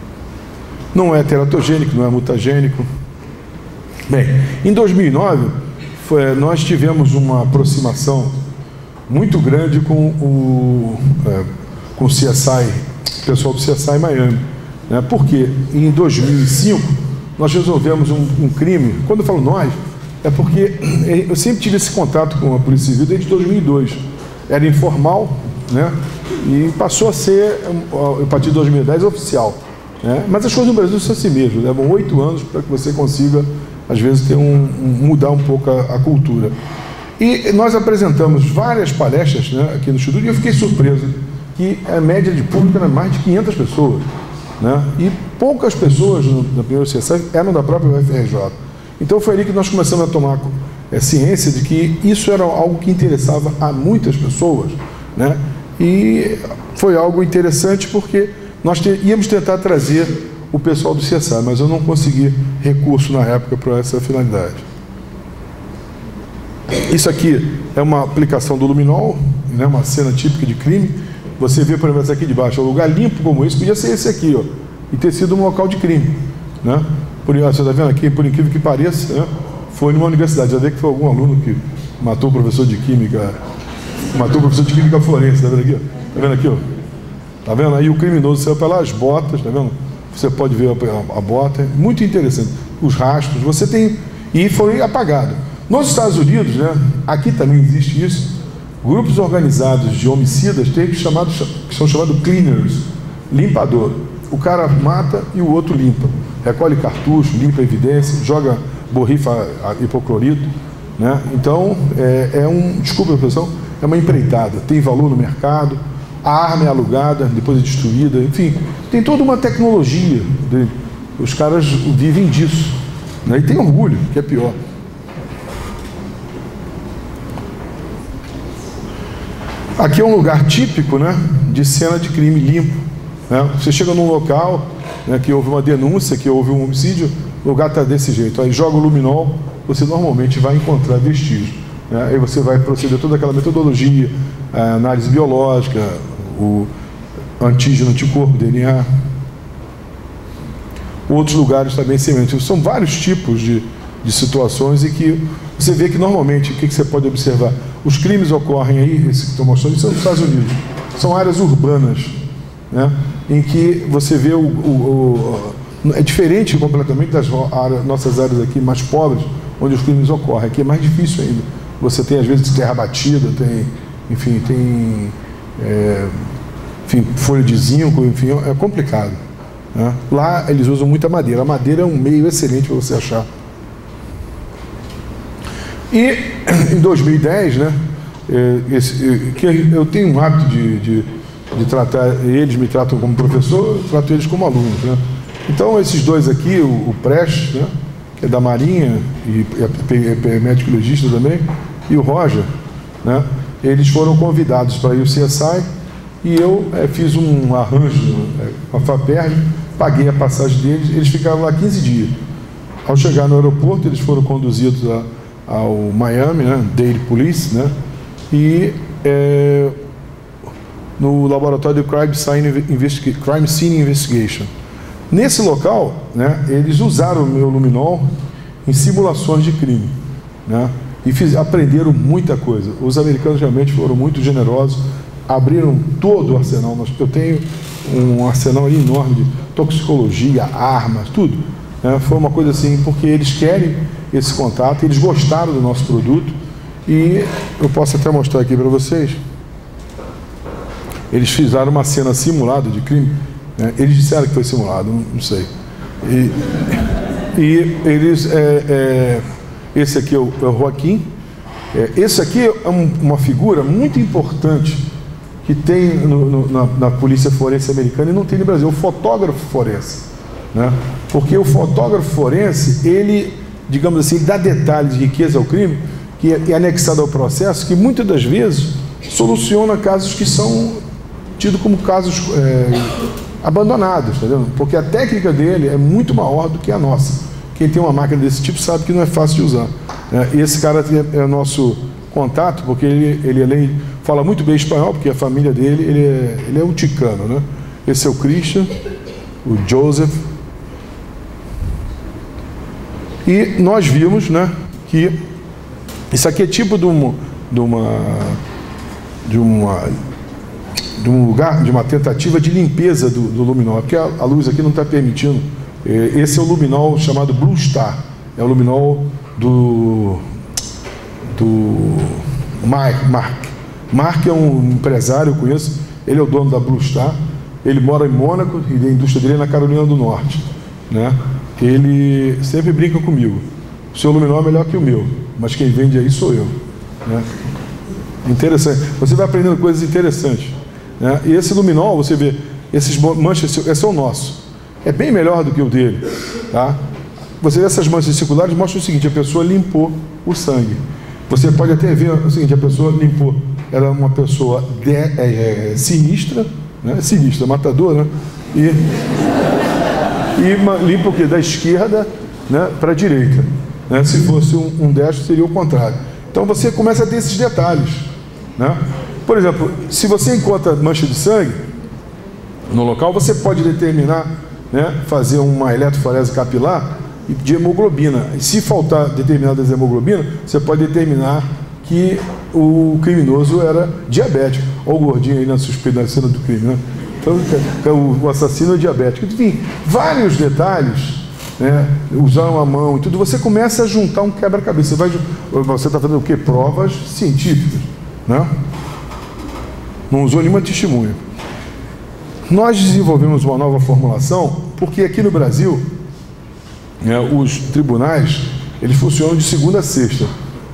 S1: Não é teratogênico, não é mutagênico. Bem, em dois mil e nove, foi, nós tivemos uma aproximação muito grande com o, é, com o C S I, o pessoal do C S I Miami, né? Porque em dois mil e cinco nós resolvemos um, um crime. Quando eu falo nós, é porque eu sempre tive esse contato com a Polícia Civil desde dois mil e dois. Era informal, né? E passou a ser, a partir de dois mil e dez, oficial, né? Mas as coisas no Brasil são assim mesmo, levam oito anos para que você consiga, às vezes, ter um, um, mudar um pouco a, a cultura. E nós apresentamos várias palestras, né, aqui no Instituto, e eu fiquei surpreso que a média de público era mais de quinhentas pessoas, né? E poucas pessoas no, na primeira C S I eram da própria U F R J. Então foi ali que nós começamos a tomar é, ciência de que isso era algo que interessava a muitas pessoas, né? E foi algo interessante porque nós te, íamos tentar trazer o pessoal do C S I, mas eu não consegui recurso na época para essa finalidade. Isso aqui é uma aplicação do luminol, né, uma cena típica de crime. Você vê, por exemplo, essa aqui de baixo, um lugar limpo como esse, podia ser esse aqui, ó, e ter sido um local de crime, né? Por, você está vendo aqui, por incrível que pareça, né, foi numa universidade. Já vê que foi algum aluno que matou o professor de química, matou o professor de química forense, está vendo aqui? Está vendo aqui, ó? Está vendo? Aí o criminoso saiu pelas botas, está vendo? Você pode ver a, a bota, muito interessante. Os rastros, você tem... E foi apagado. Nos Estados Unidos, né, aqui também existe isso, grupos organizados de homicidas têm que, chamado, que são chamados cleaners, limpador. O cara mata e o outro limpa. Recolhe cartucho, limpa a evidência, joga borrifa hipoclorito, né? Então, é, é um... Desculpa a expressão, é uma empreitada, tem valor no mercado, a arma é alugada, depois é destruída, enfim, tem toda uma tecnologia, de, os caras vivem disso, né? E tem orgulho, que é pior. Aqui é um lugar típico, né, de cena de crime limpo, né? Você chega num local, né, que houve uma denúncia, que houve um homicídio, o lugar está desse jeito, aí joga o luminol, você normalmente vai encontrar vestígios, né? Aí você vai proceder toda aquela metodologia, a análise biológica, o antígeno, anticorpo, D N A. Outros lugares também semelhantes. São vários tipos de, de situações em que você vê que normalmente, o que, que você pode observar? Os crimes ocorrem aí, esse que estou mostrando, isso é nos Estados Unidos. São áreas urbanas, né, em que você vê o, o, o é diferente completamente das áreas, nossas áreas aqui mais pobres, onde os crimes ocorrem. Aqui é mais difícil ainda. Você tem, às vezes, terra batida, tem, enfim, tem é, enfim, folha de zinco, enfim, é complicado, né? Lá eles usam muita madeira. A madeira é um meio excelente para você achar. E em dois mil e dez, né, esse, que eu tenho um hábito de, de, de tratar, eles me tratam como professor, eu trato eles como alunos, né? Então esses dois aqui, o, o Prestes, né, que é da Marinha e é, é médico legista também, e o Roger, né, eles foram convidados para ir ao C S I e eu é, fiz um arranjo é, com a FAPERJ, paguei a passagem deles, eles ficaram lá quinze dias. Ao chegar no aeroporto, eles foram conduzidos a ao Miami, né, Dade Police, né, e é, no laboratório de Crime Scene, Crime Scene Investigation. Nesse local, né, eles usaram o meu luminol em simulações de crime, né, e fiz, aprenderam muita coisa. Os americanos realmente foram muito generosos, abriram todo o arsenal. Eu tenho um arsenal aí enorme de toxicologia, armas, tudo. Né, foi uma coisa assim, porque eles querem esse contato, eles gostaram do nosso produto e eu posso até mostrar aqui para vocês. Eles fizeram uma cena simulada de crime, né? Eles disseram que foi simulado, não, não sei. E, e eles, é, é, esse aqui é o, é o Joaquim. É, esse aqui é um, uma figura muito importante que tem no, no, na, na polícia forense americana e não tem no Brasil, o fotógrafo forense, né? Porque o fotógrafo forense, ele, digamos assim, dá detalhes de riqueza ao crime, que é, é anexado ao processo, que muitas das vezes soluciona casos que são tidos como casos é, abandonados, tá vendo? Porque a técnica dele é muito maior do que a nossa. Quem tem uma máquina desse tipo sabe que não é fácil de usar. É, e esse cara é, é nosso contato, porque ele, ele além fala muito bem espanhol, porque a família dele, ele é, ele é um ticano, né? Esse é o Christian, o Joseph. E nós vimos, né, que isso aqui é tipo de uma, de uma, de uma, de um lugar, de uma tentativa de limpeza do, do luminol, porque a, a luz aqui não está permitindo. Esse é o luminol chamado Blue Star, é o luminol do, do Mark. Mark. Mark é um empresário, eu conheço, ele é o dono da Blue Star, ele mora em Mônaco e a indústria dele é na Carolina do Norte, né? Ele sempre brinca comigo. O seu luminol é melhor que o meu, mas quem vende aí sou eu, né? Interessante. Você vai aprendendo coisas interessantes, né? E esse luminol, você vê, esses manchas, esse é o nosso. É bem melhor do que o dele, tá? Você vê essas manchas circulares, mostra o seguinte: a pessoa limpou o sangue. Você pode até ver o seguinte: a pessoa limpou, ela é uma pessoa de, é, é, sinistra, né? Sinistra, matadora, né? E E limpa o quê? Da esquerda, né, para a direita, né? Se fosse um, um destro, seria o contrário. Então você começa a ter esses detalhes, né? Por exemplo, se você encontra mancha de sangue no local, você pode determinar, né, fazer uma eletroforese capilar de hemoglobina. E se faltar determinadas hemoglobinas, você pode determinar que o criminoso era diabético. Olha o gordinho aí na suspeita da cena do crime, né? Então, o assassino é diabético. Enfim, vários detalhes, né? Usar uma mão e tudo. Você começa a juntar um quebra-cabeça. Você está fazendo o quê? Provas científicas, né? Não usou nenhuma testemunha. Nós desenvolvemos uma nova formulação porque aqui no Brasil, né, os tribunais, eles funcionam de segunda a sexta.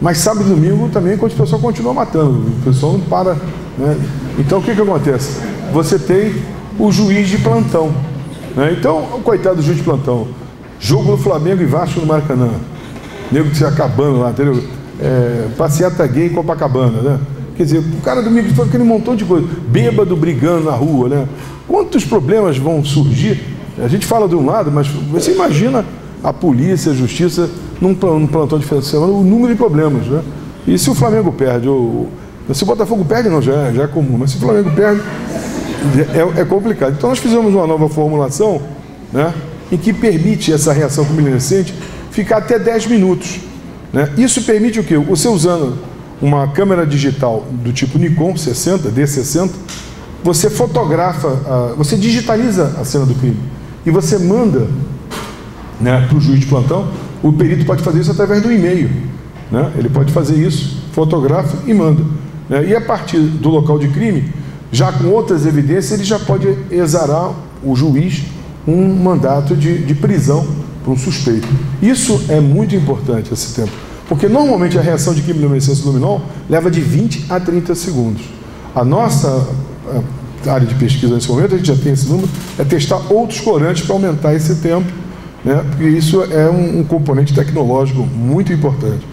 S1: Mas sábado e domingo também, quando o pessoal continua matando, o pessoal não para, né? Então o que que acontece? Você tem o juiz de plantão, né? Então, coitado do juiz de plantão, jogo do Flamengo e Vasco no Maracanã, nego se acabando lá, entendeu? É, passeata gay em Copacabana, né? Quer dizer, o cara domingo foi aquele montão de coisa, bêbado brigando na rua, né? Quantos problemas vão surgir? A gente fala de um lado, mas você imagina a polícia, a justiça, num plantão de final de semana, o número de problemas, né? E se o Flamengo perde, ou se o Botafogo perde, não, já é, já é comum, mas se o Flamengo perde, é, é complicado. Então nós fizemos uma nova formulação, né, em que permite essa reação luminescente ficar até dez minutos, né? Isso permite o quê? Você usando uma câmera digital do tipo Nikon sessenta, D sessenta, você fotografa, a, você digitaliza a cena do crime e você manda, né, para o juiz de plantão. O perito pode fazer isso através do e-mail, né? Ele pode fazer isso, fotografa e manda, né? E a partir do local de crime, já com outras evidências, ele já pode exarar o juiz um mandato de, de prisão para um suspeito. Isso é muito importante esse tempo, porque normalmente a reação de quimiluminescência luminol leva de vinte a trinta segundos. A nossa a área de pesquisa nesse momento, a gente já tem esse número, é testar outros corantes para aumentar esse tempo, né? Porque isso é um, um componente tecnológico muito importante.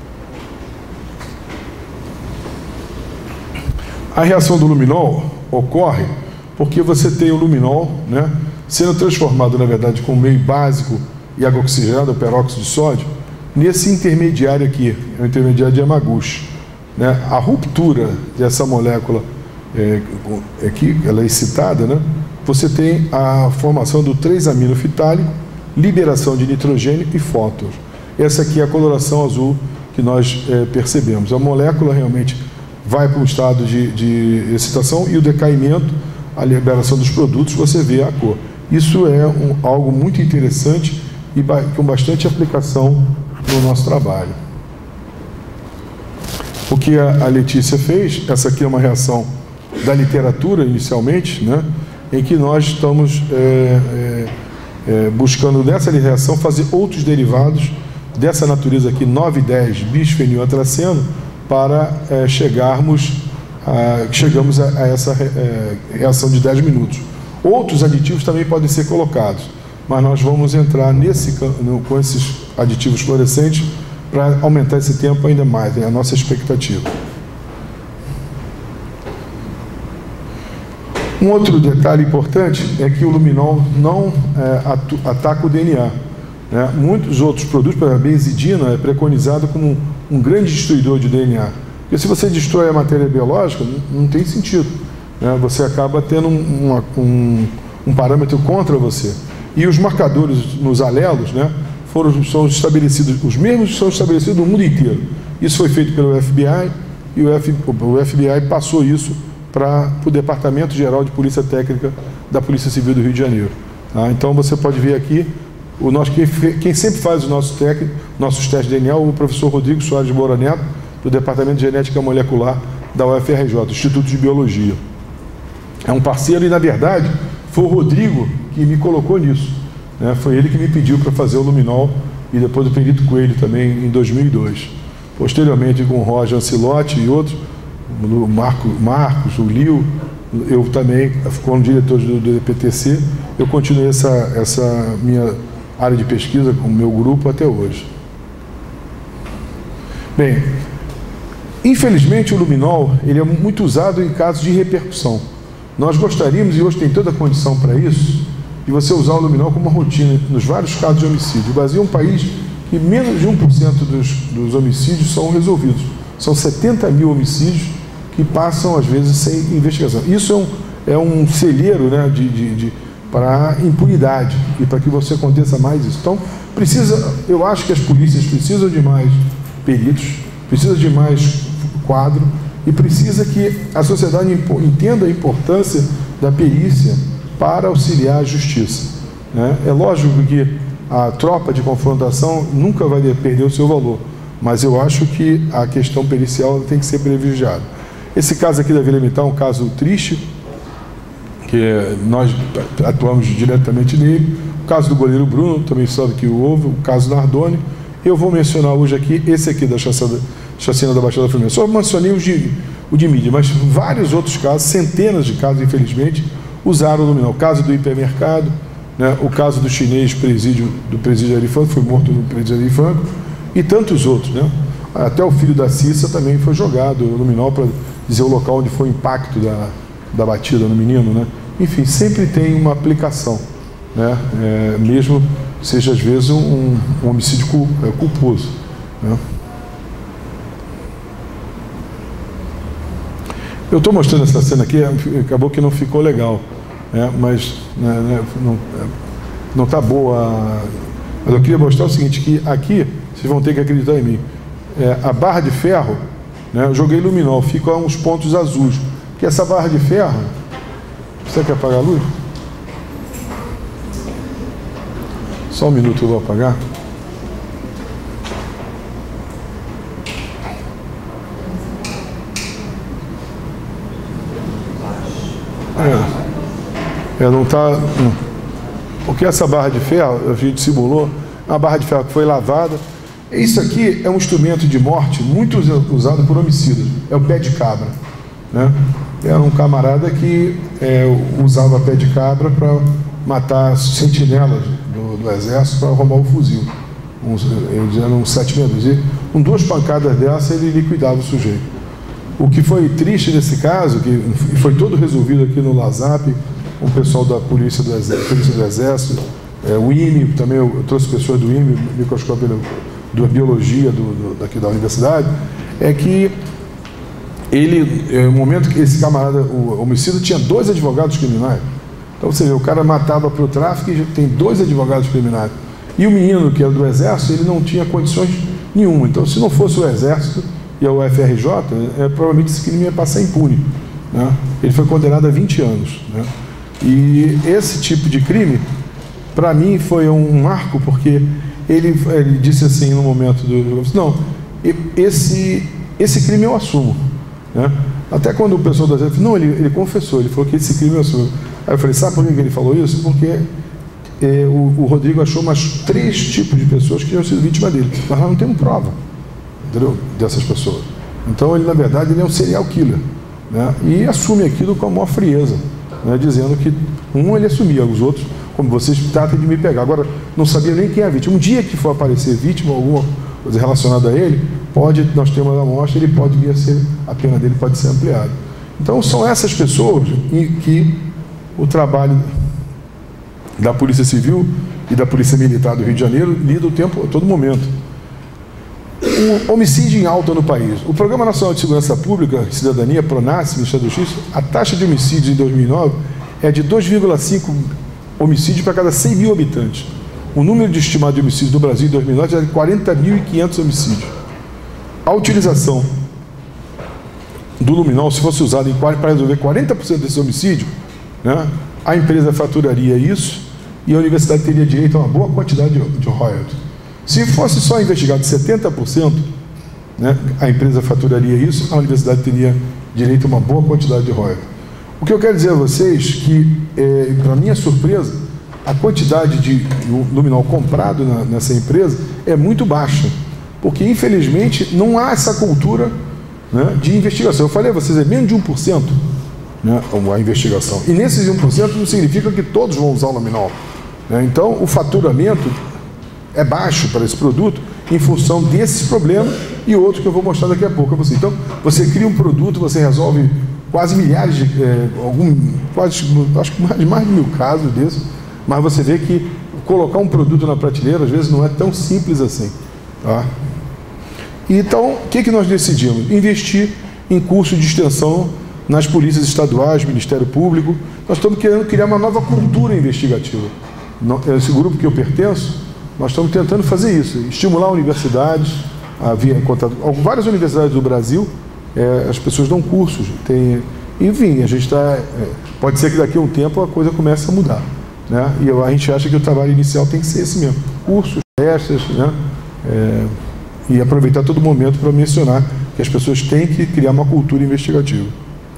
S1: A reação do luminol ocorre porque você tem o luminol, né, sendo transformado, na verdade, com meio básico e água oxigenada, o peróxido de sódio, nesse intermediário aqui, é o intermediário de Yamaguchi, né? A ruptura dessa molécula é, aqui, ela é excitada, né? Você tem a formação do três amino fitálico, liberação de nitrogênio e fótons. Essa aqui é a coloração azul que nós é, percebemos. A molécula realmente vai para um estado de, de excitação e o decaimento, a liberação dos produtos, você vê a cor. Isso é um, algo muito interessante e ba com bastante aplicação no nosso trabalho. O que a, a Letícia fez, essa aqui é uma reação da literatura inicialmente, né, em que nós estamos é, é, É, buscando nessa reação fazer outros derivados dessa natureza aqui, nove e dez bisfenilanthraceno, para é, chegarmos a, chegamos a, a essa é, reação de dez minutos. Outros aditivos também podem ser colocados, mas nós vamos entrar nesse, no, com esses aditivos fluorescentes para aumentar esse tempo ainda mais, é a nossa expectativa. Um outro detalhe importante é que o luminol não é, ataca o D N A, né? Muitos outros produtos, por exemplo, a benzidina é preconizada como um, um grande destruidor de D N A. Porque se você destrói a matéria biológica, não, não tem sentido, né? Você acaba tendo um, uma, um, um parâmetro contra você. E os marcadores nos alelos, né, foram, são estabelecidos, os mesmos são estabelecidos no mundo inteiro. Isso foi feito pelo F B I e o, F, o F B I passou isso para o Departamento Geral de Polícia Técnica da Polícia Civil do Rio de Janeiro. Tá? Então você pode ver aqui, o nosso, quem, quem sempre faz os nossos, técnicos, nossos testes de D N A é o professor Rodrigo Soares de Moura Neto, do Departamento de Genética Molecular da U F R J, Instituto de Biologia. É um parceiro e, na verdade, foi o Rodrigo que me colocou nisso, né? Foi ele que me pediu para fazer o luminol e depois o perito Coelho também em dois mil e dois. Posteriormente com o Roger Ancilotti e outros, o Marco, Marcos, o Lio, eu também, como diretor do, do D P T C, eu continuei essa, essa minha área de pesquisa com o meu grupo até hoje. Bem, infelizmente o luminol ele é muito usado em casos de repercussão. Nós gostaríamos, e hoje tem toda a condição para isso, de você usar o luminol como uma rotina nos vários casos de homicídio. O Brasil é um país que menos de um por cento dos, dos homicídios são resolvidos. São setenta mil homicídios que passam, às vezes, sem investigação. Isso é um, é um celeiro, né, de, de, de, para a impunidade e para que você aconteça mais isso. Então, precisa, eu acho que as polícias precisam de mais peritos, precisam de mais quadro e precisa que a sociedade entenda a importância da perícia para auxiliar a justiça, né? É lógico que a tropa de confrontação nunca vai perder o seu valor, mas eu acho que a questão pericial tem que ser privilegiada. Esse caso aqui da Vila Militar é um caso triste, que nós atuamos diretamente nele. O caso do goleiro Bruno, também sabe que houve, o caso Nardoni. Eu vou mencionar hoje aqui esse aqui da Chapada chacina da Baixada Fluminense. Só mencionei o de, o de mídia, mas vários outros casos, centenas de casos, infelizmente, usaram o luminol. O caso do hipermercado, né, o caso do chinês presídio, do presídio Ari Franco, foi morto no presídio Ari Franco, e tantos outros, né? Até o filho da Cissa também foi jogado o luminol para dizer o local onde foi o impacto da, da batida no menino, né? Enfim, sempre tem uma aplicação, né? É, mesmo que seja às vezes um, um homicídio culposo, né? Eu estou mostrando essa cena aqui, acabou que não ficou legal, né? Mas né, não está boa. Mas eu queria mostrar o seguinte, que aqui vocês vão ter que acreditar em mim. É, a barra de ferro, né, eu joguei luminol, fica uns pontos azuis. Que essa barra de ferro, você quer apagar a luz? Só um minuto eu vou apagar. É, é não está. Porque essa barra de ferro, a gente simulou, uma barra de ferro que foi lavada. Isso aqui é um instrumento de morte muito usado por homicidas, é o pé de cabra, né? Era um camarada que é, usava pé de cabra para matar sentinelas do, do exército para arrumar o fuzil. Uns, eles eram sete metros. E com duas pancadas dessa ele liquidava o sujeito. O que foi triste nesse caso, que foi todo resolvido aqui no LASAP, com o pessoal da Polícia do Exército, Polícia do Exército é, o I M E, também eu, eu trouxe pessoas do I M E, microscópio da biologia do, do, daqui da universidade, é que ele, no momento que esse camarada, o homicida, tinha dois advogados criminais. Então você vê, o cara matava para o tráfico e tem dois advogados criminais. E o menino, que era do Exército, ele não tinha condições nenhuma. Então, se não fosse o Exército e a U F R J, é, provavelmente esse crime ia passar impune, né? Ele foi condenado a vinte anos, né? E esse tipo de crime, para mim, foi um marco, porque ele, ele disse assim, no momento do... Não, esse, esse crime eu assumo, né? Até quando o pessoal do Exército... Não, ele, ele confessou, ele falou que esse crime eu assumo. Aí eu falei, sabe por que ele falou isso? Porque é, o, o Rodrigo achou mais três tipos de pessoas que tinham sido vítimas dele, mas nós não temos prova, entendeu? Dessas pessoas. Então, ele, na verdade, ele é um serial killer, né? E assume aquilo com a maior frieza, né? Dizendo que um ele assumia, os outros, como vocês tratam de me pegar. Agora, não sabia nem quem é a vítima. Um dia que for aparecer vítima, alguma coisa relacionada a ele, pode, nós temos a amostra, ele pode vir a ser, a pena dele pode ser ampliada. Então, são essas pessoas que o trabalho da Polícia Civil e da Polícia Militar do Rio de Janeiro lida o tempo, a todo momento. O homicídio em alta no país. O Programa Nacional de Segurança Pública e Cidadania, PRONASSE, Ministério da Justiça, a taxa de homicídios em dois mil e nove é de dois vírgula cinco homicídios para cada cem mil habitantes. O número de estimado de homicídios no Brasil em dois mil e nove é de quarenta mil e quinhentos homicídios. A utilização do luminol, se fosse usado para resolver quarenta por cento desses homicídios, né, a empresa faturaria isso e a universidade teria direito a uma boa quantidade de, de royalties. Se fosse só investigado setenta por cento, né, a empresa faturaria isso, a universidade teria direito a uma boa quantidade de royalties. O que eu quero dizer a vocês que, é, para minha surpresa, a quantidade de luminol comprado na, nessa empresa é muito baixa, porque, infelizmente, não há essa cultura, né, de investigação. Eu falei a vocês, é menos de um por cento, né, a investigação. E nesses um por cento não significa que todos vão usar o luminol, né? Então, o faturamento é baixo para esse produto em função desses problemas e outros que eu vou mostrar daqui a pouco a você. Então, você cria um produto, você resolve quase milhares de... É, algum, quase, acho que mais, mais de mil casos desses, mas você vê que colocar um produto na prateleira, às vezes, não é tão simples assim, tá? Então, o que, que nós decidimos? Investir em curso de extensão nas polícias estaduais, Ministério Público. Nós estamos querendo criar uma nova cultura investigativa. Esse grupo que eu pertenço, nós estamos tentando fazer isso, estimular universidades, havia contato, várias universidades do Brasil, é, as pessoas dão cursos, tem, enfim, a gente está, é, pode ser que daqui a um tempo a coisa comece a mudar, né? E a gente acha que o trabalho inicial tem que ser esse mesmo, cursos, testes, né? É, e aproveitar todo momento para mencionar que as pessoas têm que criar uma cultura investigativa.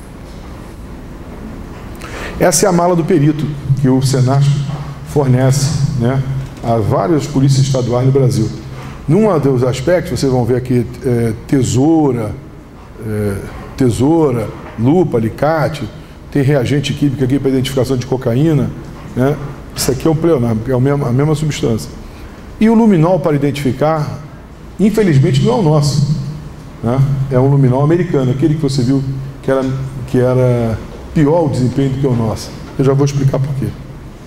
S1: Essa é a mala do perito que o Senasc fornece, né, a várias polícias estaduais no Brasil. Num dos aspectos, vocês vão ver aqui é, tesoura, é, tesoura, lupa, alicate, tem reagente químico aqui para identificação de cocaína, né? Isso aqui é o pleonasmo, é a mesma, a mesma substância. E o luminol para identificar, infelizmente não é o nosso, né? É um luminol americano, aquele que você viu que era, que era pior o desempenho do que o nosso. Eu já vou explicar por quê.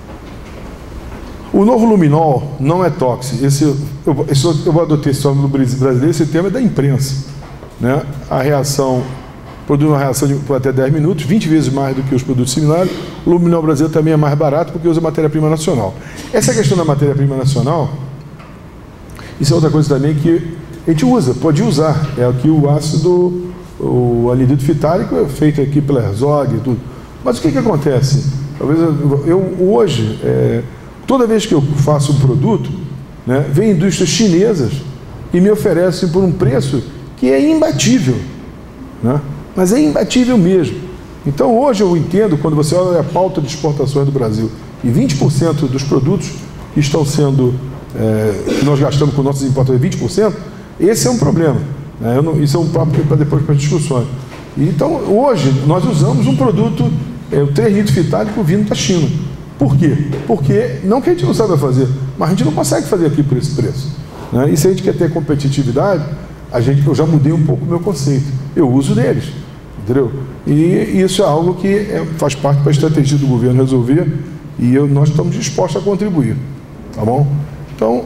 S1: O novo luminol não é tóxico. Esse, eu, esse, eu adotei esse nome no brasileiro, esse termo é da imprensa, né? A reação produz uma reação de, por até dez minutos, vinte vezes mais do que os produtos similares. O luminol brasileiro também é mais barato porque usa matéria-prima nacional. Essa questão da matéria-prima nacional, isso é outra coisa também que a gente usa, pode usar. É aqui o ácido, o anidrido fitálico é feito aqui pela Herzog e tudo. Mas o que que acontece? Talvez eu, eu hoje, é, toda vez que eu faço um produto, né, vem indústrias chinesas e me oferecem por um preço que é imbatível, né? Mas é imbatível mesmo. Então hoje eu entendo, quando você olha a pauta de exportações do Brasil, e vinte por cento dos produtos que estão sendo, é, que nós gastamos com nossas importações, vinte por cento, esse é um problema, né? Eu não, isso é um papo para depois para as discussões. Então hoje nós usamos um produto, é, o três nitrofitálico vindo da China. Por quê? Porque, não que a gente não saiba fazer, mas a gente não consegue fazer aqui por esse preço, né? E se a gente quer ter competitividade, a gente, eu já mudei um pouco o meu conceito. Eu uso deles, entendeu? E isso é algo que é, faz parte da estratégia do governo resolver, e eu, nós estamos dispostos a contribuir, tá bom? Então,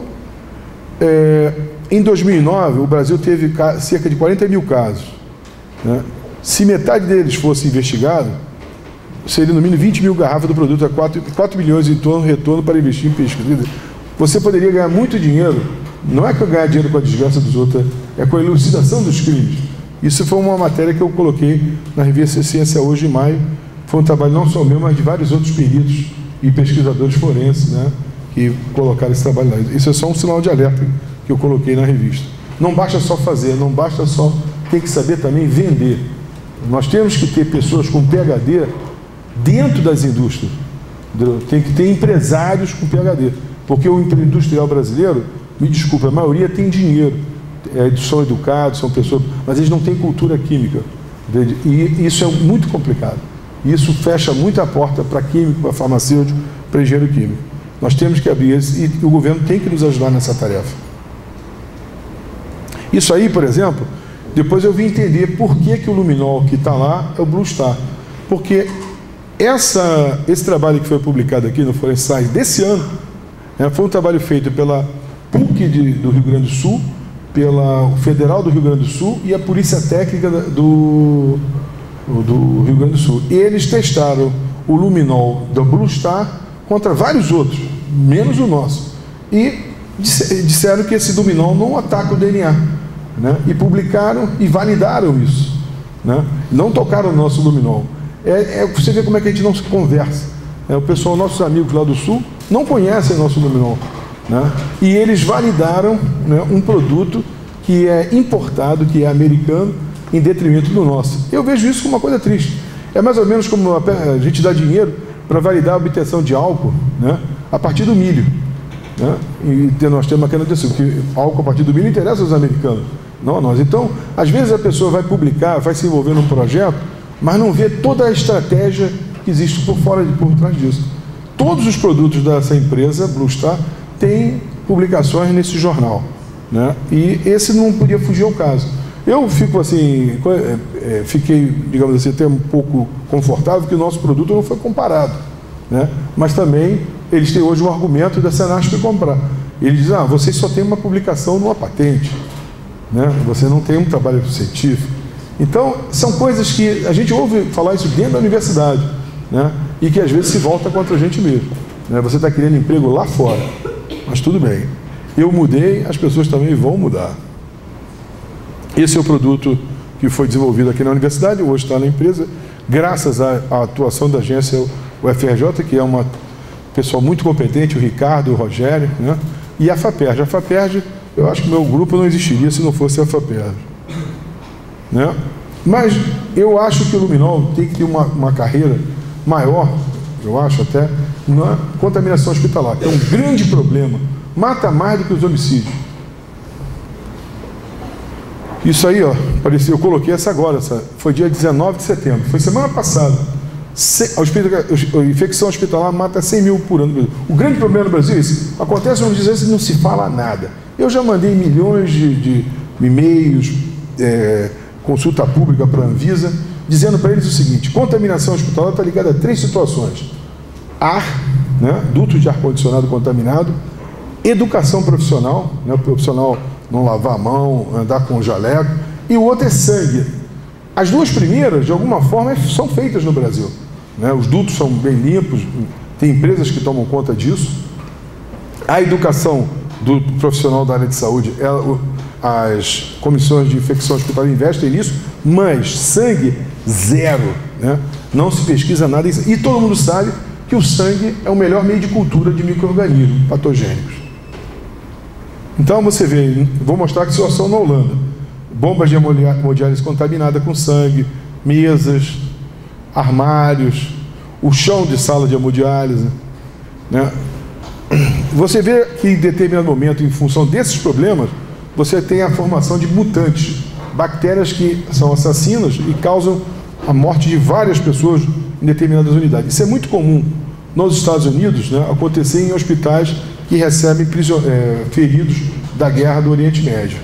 S1: é, em dois mil e nove, o Brasil teve cerca de quarenta mil casos, né? Se metade deles fosse investigado, seria no mínimo vinte mil garrafas do produto a quatro milhões em torno retorno para investir em pesquisa. Você poderia ganhar muito dinheiro, não é que eu ganhar dinheiro com a desgraça dos outros, é com a elucidação dos crimes. Isso foi uma matéria que eu coloquei na revista Ciência Hoje, em maio. Foi um trabalho não só meu, mas de vários outros peritos e pesquisadores forenses, né, que colocaram esse trabalho lá. Isso é só um sinal de alerta que eu coloquei na revista. Não basta só fazer, não basta só, tem que saber também vender. Nós temos que ter pessoas com P H D dentro das indústrias. Tem que ter empresários com P H D. Porque o industrial brasileiro, me desculpa, a maioria tem dinheiro. É, são educados, são pessoas, mas eles não têm cultura química. E isso é muito complicado. Isso fecha muito a porta para químico, para farmacêutico, para engenheiro químico. Nós temos que abrir isso e o governo tem que nos ajudar nessa tarefa. Isso aí, por exemplo, depois eu vim entender por que, que o luminol que está lá é o Blue Star. Porque essa, esse trabalho que foi publicado aqui no Forensic Science desse ano, né, foi um trabalho feito pela P U C de, do Rio Grande do Sul, pela Federal do Rio Grande do Sul e a Polícia Técnica do, do Rio Grande do Sul. E eles testaram o luminol da Blue Star contra vários outros, menos o nosso. E disseram que esse luminol não ataca o D N A, né? E publicaram e validaram isso, né? Não tocaram o nosso luminol. É, é, você vê como é que a gente não se conversa. É, o pessoal, nossos amigos lá do Sul, não conhecem nosso luminol, né? E eles validaram, né, um produto que é importado, que é americano, em detrimento do nosso. Eu vejo isso como uma coisa triste. É mais ou menos como a gente dá dinheiro para validar a obtenção de álcool, né, a partir do milho, né? E nós temos uma questão disso, que álcool a partir do milho interessa aos americanos, não a nós. Então, às vezes a pessoa vai publicar, vai se envolver num projeto, mas não vê toda a estratégia que existe por fora, por trás disso. Todos os produtos dessa empresa, Blue Star, tem publicações nesse jornal, né? E esse não podia fugir ao caso. Eu fico assim, é, fiquei, digamos assim, até um pouco confortável que o nosso produto não foi comparado, né? Mas também eles têm hoje um argumento da Senasp comprar. Eles dizem, ah, vocês só têm uma publicação numa patente, né? Você não tem um trabalho científico. Então, são coisas que a gente ouve falar isso dentro da universidade, né? E que às vezes se volta contra a gente mesmo, né? Você está querendo emprego lá fora. Mas tudo bem, eu mudei, as pessoas também vão mudar. Esse é o produto que foi desenvolvido aqui na universidade, hoje está na empresa, graças à, à atuação da agência U F R J, que é uma pessoal muito competente, o Ricardo, o Rogério, né? E a FAPERJ. A FAPERJ, eu acho que o meu grupo não existiria se não fosse a FAPERJ, né? Mas eu acho que o luminol tem que ter uma, uma carreira maior, eu acho até, na contaminação hospitalar, que é um grande problema, mata mais do que os homicídios. Isso aí, ó, parecia, eu coloquei essa agora, essa, foi dia dezenove de setembro, foi semana passada. Se, a, a, a infecção hospitalar mata cem mil por ano no Brasil. O grande problema no Brasil é isso. Acontece uns dias e não se fala nada. Eu já mandei milhões de, de e-mails, é, consulta pública para a Anvisa, dizendo para eles o seguinte: contaminação hospitalar está ligada a três situações: ar, né, dutos de ar-condicionado contaminado, educação profissional, né, o profissional não lavar a mão, andar com jaleco, e o outro é sangue. As duas primeiras, de alguma forma, são feitas no Brasil, né? Os dutos são bem limpos, tem empresas que tomam conta disso. A educação do profissional da área de saúde, ela, as comissões de infecção hospitalar investem nisso, mas sangue, zero, né? Não se pesquisa nada, e todo mundo sabe que o sangue é o melhor meio de cultura de micro-organismos patogênicos. Então você vê, vou mostrar que situação na Holanda: bombas de hemodiálise contaminada com sangue, mesas, armários, o chão de sala de hemodiálise, né? Você vê que em determinado momento, em função desses problemas, você tem a formação de mutantes, bactérias que são assassinas e causam a morte de várias pessoas em determinadas unidades. Isso é muito comum nos Estados Unidos, né, acontecer em hospitais que recebem é, feridos da guerra do Oriente Médio.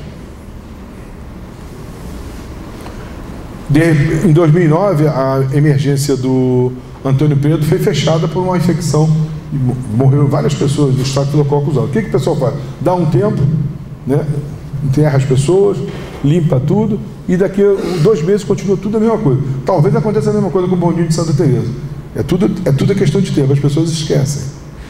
S1: De, em dois mil e nove, a emergência do Antônio Pedro foi fechada por uma infecção, e morreram várias pessoas do Estafilococcus aureus. O que, que o pessoal faz? Dá um tempo, né, enterra as pessoas, limpa tudo, e daqui a dois meses continua tudo a mesma coisa. Talvez aconteça a mesma coisa com o bondinho de Santa Teresa. É tudo, é tudo questão de tempo, as pessoas esquecem.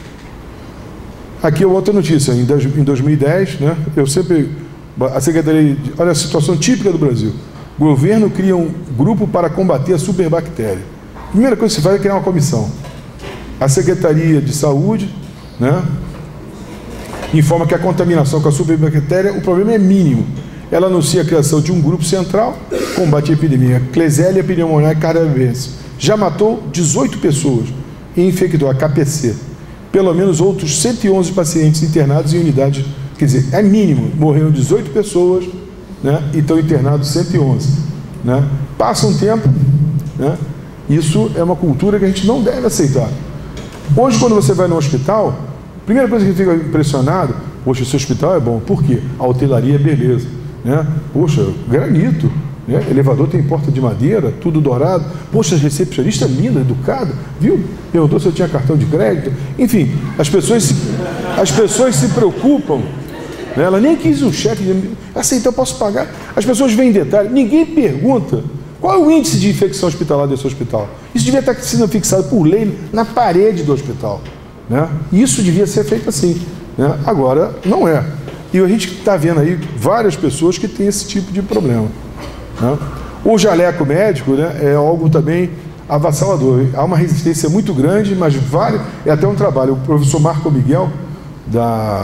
S1: Aqui é outra notícia, em dois mil e dez, né, eu sempre, a Secretaria, olha a situação típica do Brasil: o governo cria um grupo para combater a superbactéria. A primeira coisa que se faz é criar uma comissão. A Secretaria de Saúde, né, informa que a contaminação com a superbactéria, o problema é mínimo. Ela anuncia a criação de um grupo central, combate a epidemia, Klebsiella pneumoniae canadensis. Já matou dezoito pessoas e infectou a K P C. Pelo menos outros cento e onze pacientes internados em unidades, quer dizer, é mínimo, morreram dezoito pessoas, né, e estão internados cento e onze. Né? Passa um tempo, né, isso é uma cultura que a gente não deve aceitar. Hoje, quando você vai no hospital, a primeira coisa que fica impressionado: poxa, esse hospital é bom. Por quê? A hotelaria é beleza, né? Poxa, granito, né? Elevador tem porta de madeira, tudo dourado. Poxa, recepcionista linda, educada, viu? Perguntou se eu tinha cartão de crédito. Enfim, as pessoas se, as pessoas se preocupam, né? Ela nem quis um cheque, de, aceita, eu posso pagar. As pessoas veem detalhe, ninguém pergunta qual é o índice de infecção hospitalar desse hospital. Isso devia estar sendo fixado por lei na parede do hospital, né? Isso devia ser feito assim, né? Agora não é. E a gente está vendo aí várias pessoas que têm esse tipo de problema, né? O jaleco médico, né, é algo também avassalador. Há uma resistência muito grande, mas vale, é até um trabalho. O professor Marco Miguel, da,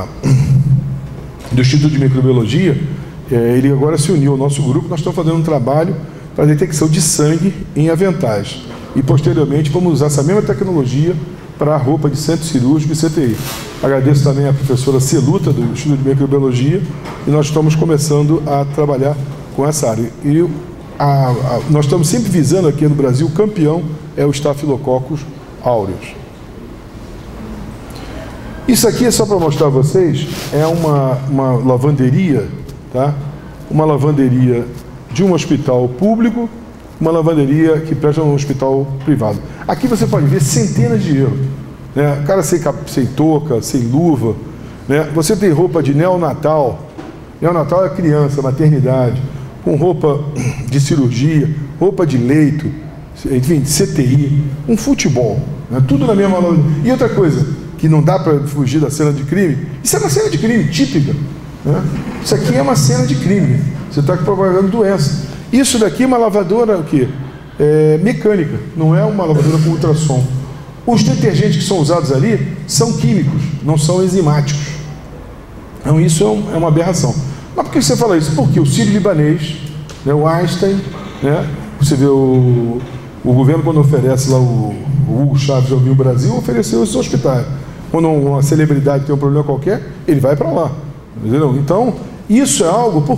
S1: do Instituto de Microbiologia, é, ele agora se uniu ao nosso grupo. Nós estamos fazendo um trabalho para detecção de sangue em aventais. E, posteriormente, vamos usar essa mesma tecnologia para a roupa de centro cirúrgico e C T I. Agradeço também a professora Celuta, do Instituto de Microbiologia, e nós estamos começando a trabalhar com essa área. E a, a, nós estamos sempre visando aqui no Brasil, o campeão é o Staphylococcus aureus. Isso aqui é só para mostrar a vocês, é uma, uma lavanderia, tá? Uma lavanderia de um hospital público, uma lavanderia que presta um hospital privado. Aqui você pode ver centenas de erros, né? Cara sem, sem touca, sem luva, né? Você tem roupa de neonatal, neonatal é criança, maternidade, com roupa de cirurgia, roupa de leito, enfim, C T I, um futebol, né? Tudo na mesma lavanderia. E outra coisa, que não dá para fugir da cena de crime, isso é uma cena de crime típica, né? Isso aqui é uma cena de crime, você está propagando doença. Isso daqui é uma lavadora o quê? É, mecânica, não é uma lavadora com ultrassom. Os detergentes que são usados ali são químicos, não são enzimáticos. Então isso é, um, é uma aberração. Mas por que você fala isso? Porque o sírio-libanês, né, o Einstein, né, você vê o, o governo quando oferece lá o, o Hugo Chávez ao Rio Brasil, ofereceu esses hospitais. Quando uma celebridade tem um problema qualquer, ele vai para lá. Entendeu? Então, isso é algo, por quê?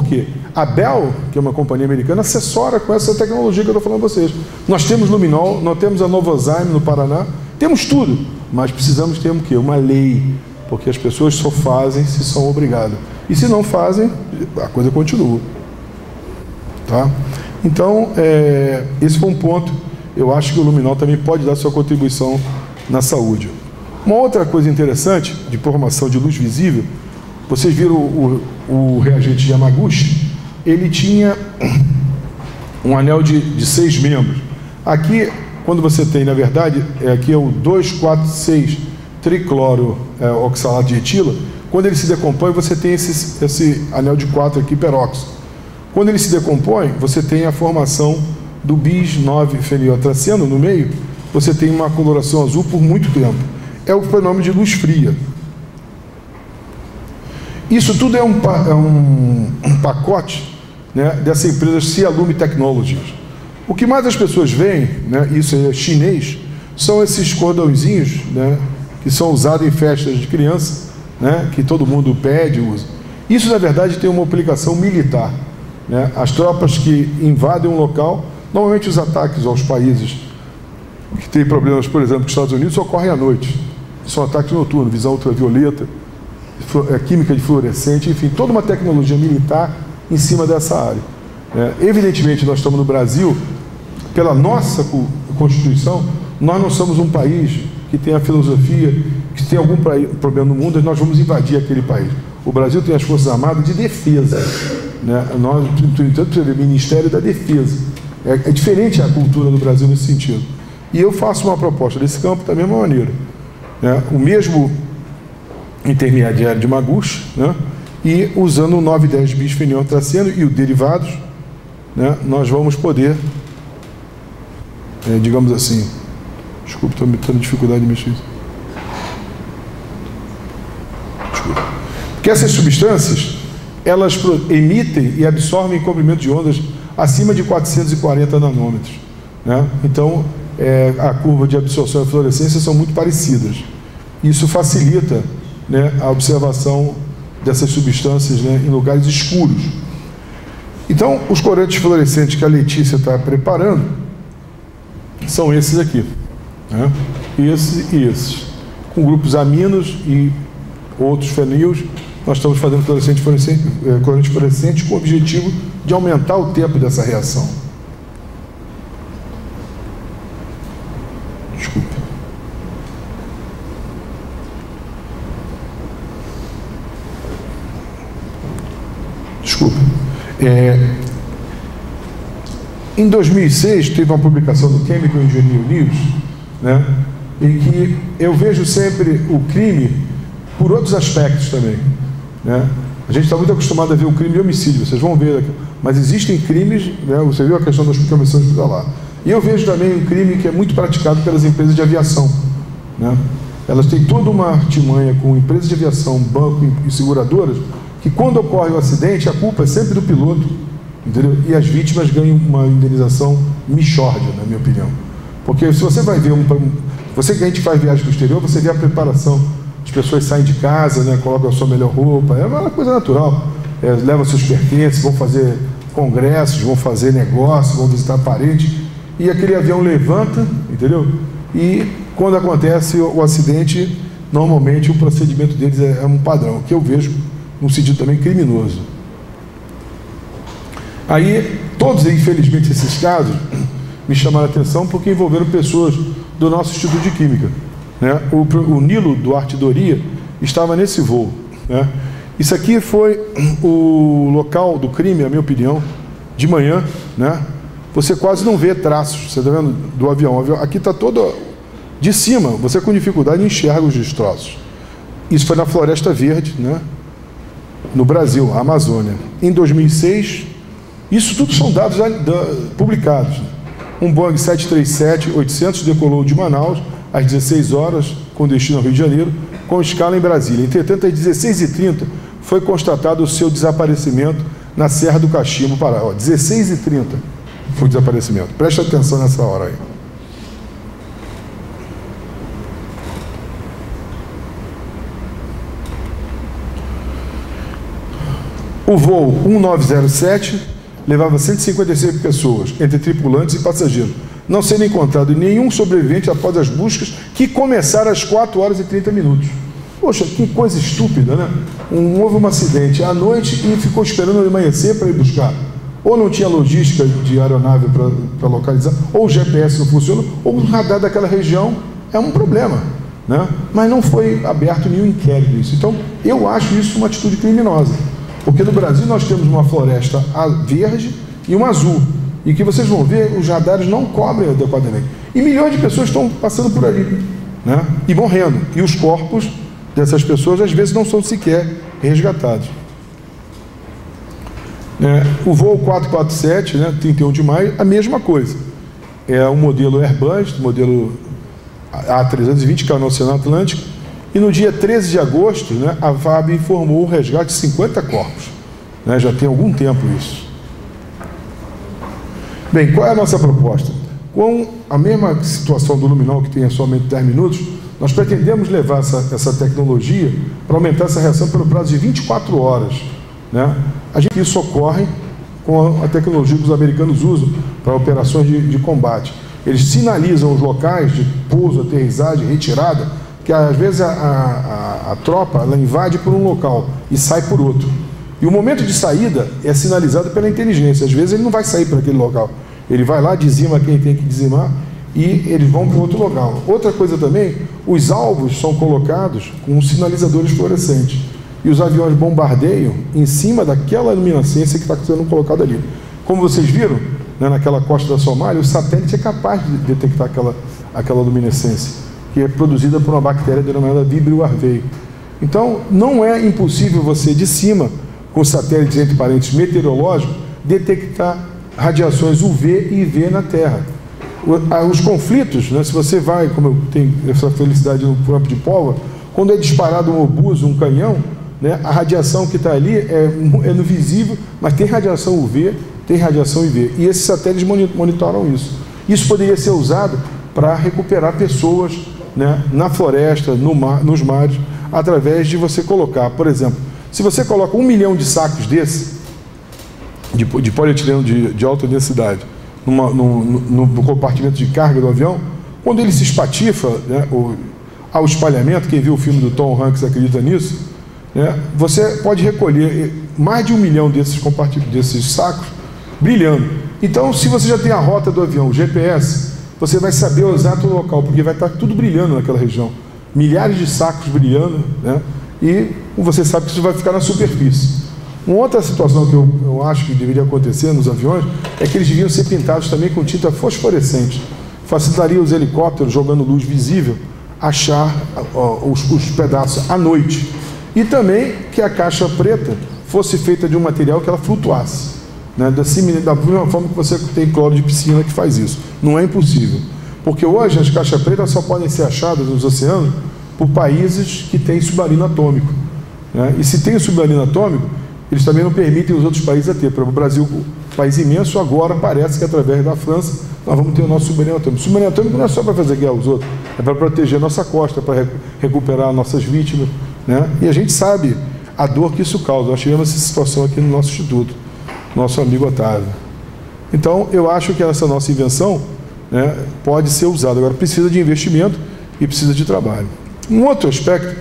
S1: A Bell, que é uma companhia americana, assessora com essa tecnologia que eu estou falando a vocês. Nós temos Luminol, nós temos a Novozyme no Paraná, temos tudo, mas precisamos ter um quê? Uma lei, porque as pessoas só fazem se são obrigadas. E se não fazem, a coisa continua. Tá? Então, é, esse foi um ponto. Eu acho que o Luminol também pode dar sua contribuição na saúde. Uma outra coisa interessante de formação de luz visível, vocês viram o, o, o reagente de Yamaguchi, ele tinha um anel de, de seis membros. Aqui, quando você tem, na verdade, é, aqui é o dois quatro seis tricloro é, oxalato de etila, quando ele se decompõe, você tem esse, esse anel de quatro aqui, peróxido. Quando ele se decompõe, você tem a formação do bis nove feniltraceno no meio, você tem uma coloração azul por muito tempo. É o fenômeno de luz fria. Isso tudo é um, é um, um pacote, né, dessa empresa Xiaomi Technologies. O que mais as pessoas veem, né, isso é chinês, são esses cordãozinhos, né, que são usados em festas de criança, né, que todo mundo pede, usa. Isso, na verdade, tem uma aplicação militar. Né? As tropas que invadem um local, normalmente os ataques aos países que têm problemas, por exemplo, os Estados Unidos, ocorrem à noite. São ataques noturnos, visão ultravioleta, química de fluorescente, enfim, toda uma tecnologia militar em cima dessa área. É, evidentemente, nós estamos no Brasil, pela nossa Constituição, nós não somos um país que tem a filosofia, que tem algum problema no mundo, nós vamos invadir aquele país. O Brasil tem as Forças Armadas de defesa. Né? Nós, no entanto, você vê, Ministério da Defesa. É, é diferente a cultura do Brasil nesse sentido. E eu faço uma proposta desse campo da mesma maneira. Né? O mesmo intermediário de Yamaguchi, né? E usando o nove dez bis feniltraceno e os derivados, né? Nós vamos poder, é, digamos assim, desculpe, estou tendo dificuldade de mexer. Desculpa. Porque essas substâncias, elas emitem e absorvem comprimento de ondas acima de quatrocentos e quarenta nanômetros. Né? Então, é, a curva de absorção e fluorescência são muito parecidas. Isso facilita, né, a observação dessas substâncias, né, em lugares escuros. Então, os corantes fluorescentes que a Letícia está preparando são esses aqui. Né? Esse e esses. Com grupos aminos e outros fenils, nós estamos fazendo fluorescente fluorescente, é, corante fluorescente com o objetivo de aumentar o tempo dessa reação. Desculpe. Desculpe. É, em dois mil e seis, teve uma publicação do Chemical Engineering News, né, em que eu vejo sempre o crime por outros aspectos também. Né? A gente está muito acostumado a ver o crime de homicídio, vocês vão ver aqui, mas existem crimes, né, você viu a questão das comissões hospitalar. E eu vejo também um crime que é muito praticado pelas empresas de aviação. Né? Elas têm toda uma artimanha com empresas de aviação, banco e seguradoras, que quando ocorre o acidente, a culpa é sempre do piloto, entendeu? E as vítimas ganham uma indenização mixórdia, na minha opinião. Porque se você vai ver, um, você que a gente faz viagem para o exterior, você vê a preparação. As pessoas saem de casa, né, colocam a sua melhor roupa, é uma coisa natural. É, levam seus pertences, vão fazer congressos, vão fazer negócios, vão visitar parentes, e aquele avião levanta, entendeu? E quando acontece o, o acidente, normalmente o procedimento deles é, é um padrão, que eu vejo num sentido também criminoso. Aí, todos, infelizmente, esses casos me chamaram a atenção porque envolveram pessoas do nosso Instituto de Química. Né? O, o Nilo Duarte Doria estava nesse voo. Né? Isso aqui foi o local do crime, a minha opinião, de manhã. Né? Você quase não vê traços, você está vendo, do avião. O avião aqui está todo de cima, você com dificuldade enxerga os destroços. Isso foi na Floresta Verde, né? No Brasil, a Amazônia. Em dois mil e seis, isso tudo são dados da, da, publicados. Um Boeing sete três sete oitocentos decolou de Manaus às dezesseis horas, com destino ao Rio de Janeiro, com escala em Brasília. Entretanto, às dezesseis e trinta, foi constatado o seu desaparecimento na Serra do Cachimbo, Pará. Ó, dezesseis e trinta foi o desaparecimento. Preste atenção nessa hora aí. O voo um nove zero sete levava cento e cinquenta e seis pessoas, entre tripulantes e passageiros, não sendo encontrado nenhum sobrevivente após as buscas, que começaram às quatro horas e trinta minutos. Poxa, que coisa estúpida, né? Um, houve um acidente à noite e ficou esperando amanhecer para ir buscar. Ou não tinha logística de aeronave para localizar, ou o G P S não funciona, ou o radar daquela região é um problema, né? Mas não foi aberto nenhum inquérito nisso. Então, eu acho isso uma atitude criminosa. Porque no Brasil nós temos uma floresta verde e uma azul. E que vocês vão ver, os radares não cobrem adequadamente. E milhões de pessoas estão passando por ali, né? E morrendo. E os corpos dessas pessoas às vezes não são sequer resgatados. É, o voo quatrocentos e quarenta e sete, né, trinta e um de maio, a mesma coisa. É um modelo Airbus, modelo A trezentos e vinte, que é no Oceano Atlântico. E no dia treze de agosto, né, a V A B informou o resgate de cinquenta corpos. Né, já tem algum tempo isso. Bem, qual é a nossa proposta? Com a mesma situação do luminol, que tem somente dez minutos, nós pretendemos levar essa, essa tecnologia para aumentar essa reação pelo prazo de vinte e quatro horas. Né? A gente, isso ocorre com a tecnologia que os americanos usam para operações de, de combate. Eles sinalizam os locais de pouso, aterrissagem, retirada, que às vezes a, a, a, a tropa ela invade por um local e sai por outro. E o momento de saída é sinalizado pela inteligência. Às vezes ele não vai sair para aquele local. Ele vai lá, dizima quem tem que dizimar e eles vão para outro local. Outra coisa também, os alvos são colocados com sinalizadores fluorescentes. E os aviões bombardeiam em cima daquela luminescência que está sendo colocada ali. Como vocês viram, né, naquela costa da Somália, o satélite é capaz de detectar aquela, aquela luminescência, que é produzida por uma bactéria denominada Vibrio arvei. Então, não é impossível você, de cima, com satélites entre parênteses meteorológicos, detectar radiações U V e I V na Terra. Os conflitos, né, se você vai, como eu tenho essa felicidade no campo de pólvora, quando é disparado um obuso, um canhão, né, a radiação que está ali é, é no visível, mas tem radiação U V, tem radiação I V. E esses satélites monitoram isso. Isso poderia ser usado para recuperar pessoas, né, na floresta, no mar, nos mares, através de você colocar, por exemplo, se você coloca um milhão de sacos desse, de, de polietileno de, de alta densidade, numa, no, no, no compartimento de carga do avião, quando ele se espatifa, né, o, ao espalhamento, quem viu o filme do Tom Hanks acredita nisso, né, você pode recolher mais de um milhão desses compartimentos, desses sacos, brilhando. Então, se você já tem a rota do avião, o G P S, você vai saber o exato local, porque vai estar tudo brilhando naquela região. Milhares de sacos brilhando, né, e você sabe que isso vai ficar na superfície. Uma outra situação que eu, eu acho que deveria acontecer nos aviões é que eles deviam ser pintados também com tinta fosforescente. Facilitaria os helicópteros, jogando luz visível, achar ó, os, os pedaços à noite. E também que a caixa preta fosse feita de um material que ela flutuasse. Né? Da, da mesma forma que você tem cloro de piscina que faz isso. Não é impossível. Porque hoje as caixas pretas só podem ser achadas nos oceanos por países que têm submarino atômico. Né? E se tem o submarino atômico, eles também não permitem os outros países a ter. Para o Brasil, um país imenso, agora parece que através da França nós vamos ter o nosso submarino atômico. O submarino atômico não é só para fazer guerra aos outros, é para proteger a nossa costa, para recuperar nossas vítimas. Né? E a gente sabe a dor que isso causa. Nós tivemos essa situação aqui no nosso instituto, nosso amigo Otávio. Então, eu acho que essa nossa invenção, né, pode ser usada. Agora, precisa de investimento e precisa de trabalho. Um outro aspecto,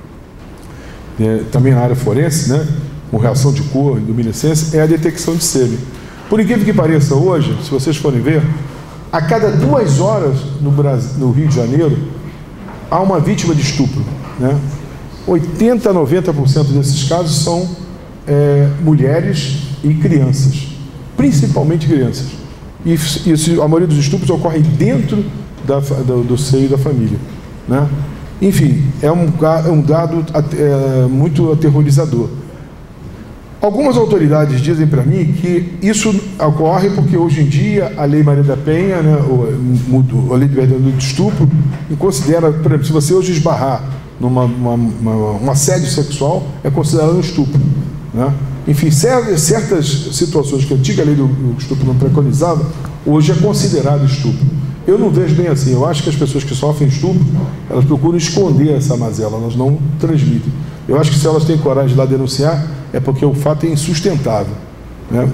S1: é, também na área forense, né, com reação de cor, luminescência, é a detecção de sêmen. Por incrível que pareça, hoje, se vocês forem ver, a cada duas horas no, Brasil, no Rio de Janeiro, há uma vítima de estupro. Né? oitenta a noventa por cento desses casos são é, mulheres e crianças, principalmente crianças. E isso, a maioria dos estupros ocorre dentro da, do, do seio da família. Né? Enfim, é um, é um dado é, muito aterrorizador. Algumas autoridades dizem para mim que isso ocorre porque hoje em dia a Lei Maria da Penha, né, o, a Lei de Liberdade do Estupro, considera, por exemplo, se você hoje esbarrar numa uma, uma, um assédio sexual, é considerado um estupro. Né? Enfim, certas situações que a antiga Lei do Estupro não preconizava, hoje é considerado estupro. Eu não vejo bem assim. Eu acho que as pessoas que sofrem estupro, elas procuram esconder essa mazela, elas não transmitem. Eu acho que se elas têm coragem de lá denunciar, é porque o fato é insustentável, né?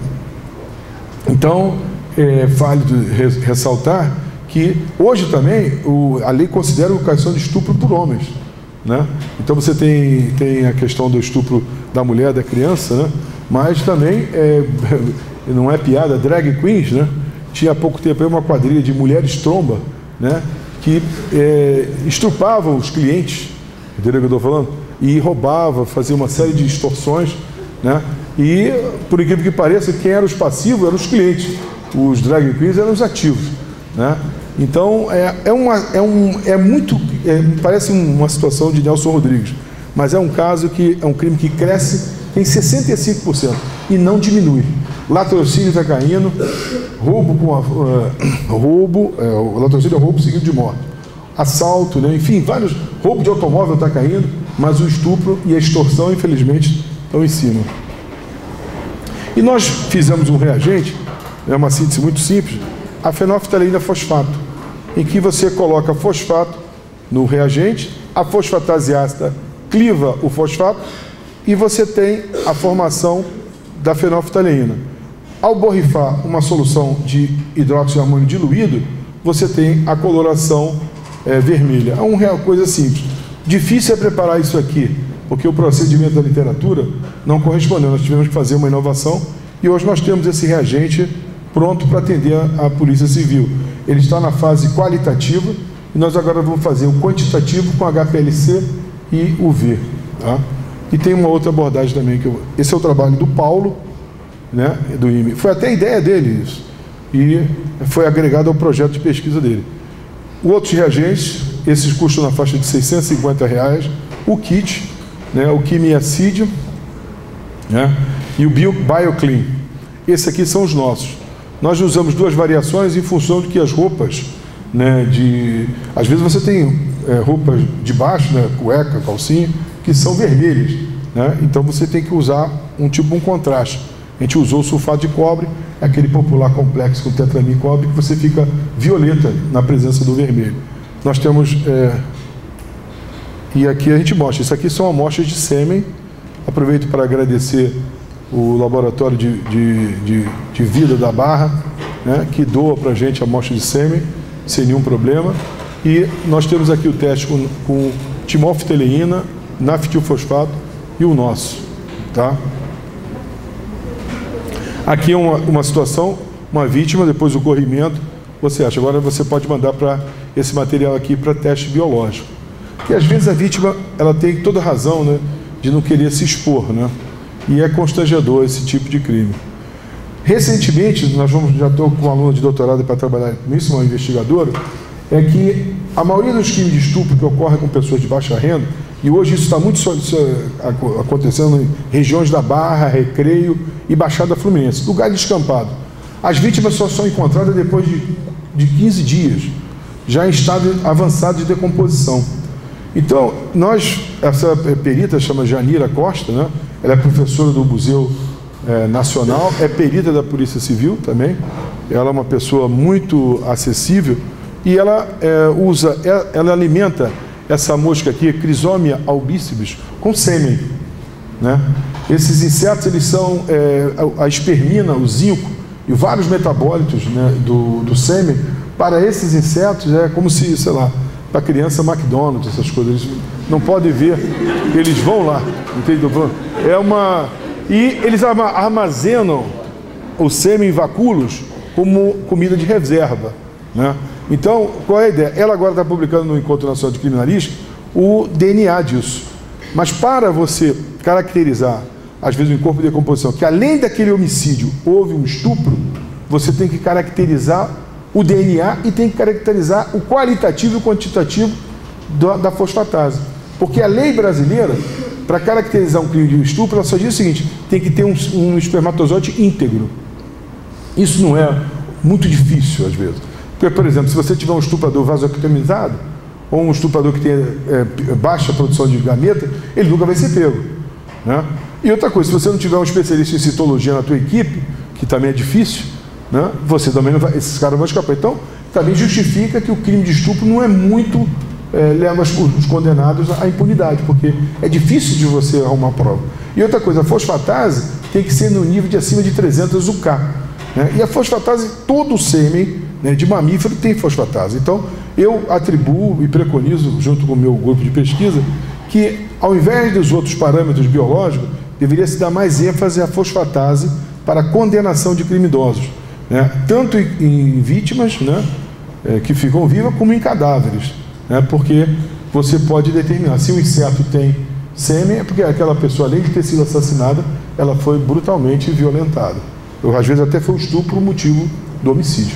S1: Então, é válido ressaltar que hoje também o, a lei considera a questão de estupro por homens, né? Então você tem, tem a questão do estupro da mulher, da criança, né? Mas também, é, não é piada, drag queens, né? Tinha há pouco tempo aí uma quadrilha de mulheres tromba, né? Que é, estrupavam os clientes, entendeu o que eu estou falando? E roubava, fazia uma série de extorsões, né? E, por incrível que pareça, quem eram os passivos eram os clientes, os drag queens eram os ativos, né? Então, é, é, uma, é, um, é muito, é, parece uma situação de Nelson Rodrigues, mas é um caso que é um crime que cresce, tem sessenta e cinco por cento e não diminui. Latrocínio está caindo, roubo com a, uh, roubo, é, o latrocínio é roubo seguido de morte, assalto, né? Enfim, vários, roubo de automóvel está caindo, mas o estupro e a extorsão, infelizmente, estão em cima. E nós fizemos um reagente, é uma síntese muito simples, a fenolftaleína fosfato, em que você coloca fosfato no reagente, a fosfatase ácida cliva o fosfato e você tem a formação da fenolftaleína. Ao borrifar uma solução de hidróxido de amônio diluído, você tem a coloração é, vermelha. É uma coisa simples. Difícil é preparar isso aqui, porque o procedimento da literatura não correspondeu. Nós tivemos que fazer uma inovação e hoje nós temos esse reagente pronto para atender a, a Polícia Civil. Ele está na fase qualitativa e nós agora vamos fazer o quantitativo com H P L C e U V. Tá? E tem uma outra abordagem também, que eu, esse é o trabalho do Paulo, né, do I M E. Foi até a ideia dele isso, e foi agregado ao projeto de pesquisa dele. Outros reagentes, esses custam na faixa de seiscentos e cinquenta reais, o kit, né, o quimiacídio, né, e o Bio, BioClean. Esses aqui são os nossos. Nós usamos duas variações em função de que as roupas, né, de... Às vezes você tem é, roupas de baixo, né, cueca, calcinha, que são vermelhas, né? Então você tem que usar um tipo um contraste. A gente usou o sulfato de cobre, aquele popular complexo com tetramil cobre, que você fica violeta na presença do vermelho. Nós temos... É... E aqui a gente mostra. Isso aqui são amostras de sêmen. Aproveito para agradecer o laboratório de, de, de, de vida da Barra, né, que doa para a gente a amostra de sêmen, sem nenhum problema. E nós temos aqui o teste com, com timolftaleína, naftilfosfato e o nosso. Tá? Aqui é uma, uma situação, uma vítima, depois do corrimento, você acha, agora você pode mandar para esse material aqui para teste biológico. Que às vezes a vítima, ela tem toda a razão, né, de não querer se expor, né? E é constrangedor esse tipo de crime. Recentemente, nós vamos, já estou com uma aluna de doutorado para trabalhar com isso, uma investigadora, é que a maioria dos crimes de estupro que ocorrem com pessoas de baixa renda, e hoje isso está muito acontecendo em regiões da Barra, Recreio e Baixada Fluminense, lugar descampado. As vítimas só são encontradas depois de, de quinze dias, já em estado avançado de decomposição. Então, nós, essa perita chama Janira Costa, né? Ela é professora do Museu é, Nacional, é perita da Polícia Civil também, ela é uma pessoa muito acessível e ela é, usa, ela, ela alimenta essa mosca aqui, Crisomia albicibus, com sêmen, né? Esses insetos, eles são é, a, a espermina, o zinco e vários metabólitos, né, do, do sêmen. Para esses insetos é como se, sei lá, para criança McDonald's, essas coisas, eles não podem ver, eles vão lá, entendeu? É uma... E eles armazenam o sêmen em vacúolos como comida de reserva, né? Então, qual é a ideia? Ela agora está publicando no Encontro Nacional de Criminalística o D N A disso. Mas para você caracterizar, às vezes, um corpo de decomposição, que além daquele homicídio houve um estupro, você tem que caracterizar o D N A e tem que caracterizar o qualitativo e o quantitativo da, da fosfatase. Porque a lei brasileira, para caracterizar um crime de estupro, ela só diz o seguinte: tem que ter um, um espermatozoide íntegro. Isso não é muito difícil, às vezes. Porque, por exemplo, se você tiver um estuprador vasoactomizado, ou um estuprador que tem é, baixa produção de gameta, ele nunca vai ser pego, né? E outra coisa, se você não tiver um especialista em citologia na tua equipe, que também é difícil, né, você também não vai, esses caras vão escapar. Então, também justifica que o crime de estupro não é muito é, leva os, os condenados à impunidade, porque é difícil de você arrumar prova. E outra coisa, a fosfatase tem que ser no nível de acima de trezentos U K. Né? E a fosfatase, todo o sêmen, né, de mamífero tem fosfatase. Então, eu atribuo e preconizo, junto com o meu grupo de pesquisa, que ao invés dos outros parâmetros biológicos, deveria se dar mais ênfase à fosfatase para a condenação de criminosos, né? Tanto em vítimas, né, é, que ficam vivas, como em cadáveres, né? Porque você pode determinar se o inseto tem sêmen, é porque aquela pessoa, além de ter sido assassinada, ela foi brutalmente violentada. Ou, às vezes até foi o estupro o motivo do homicídio.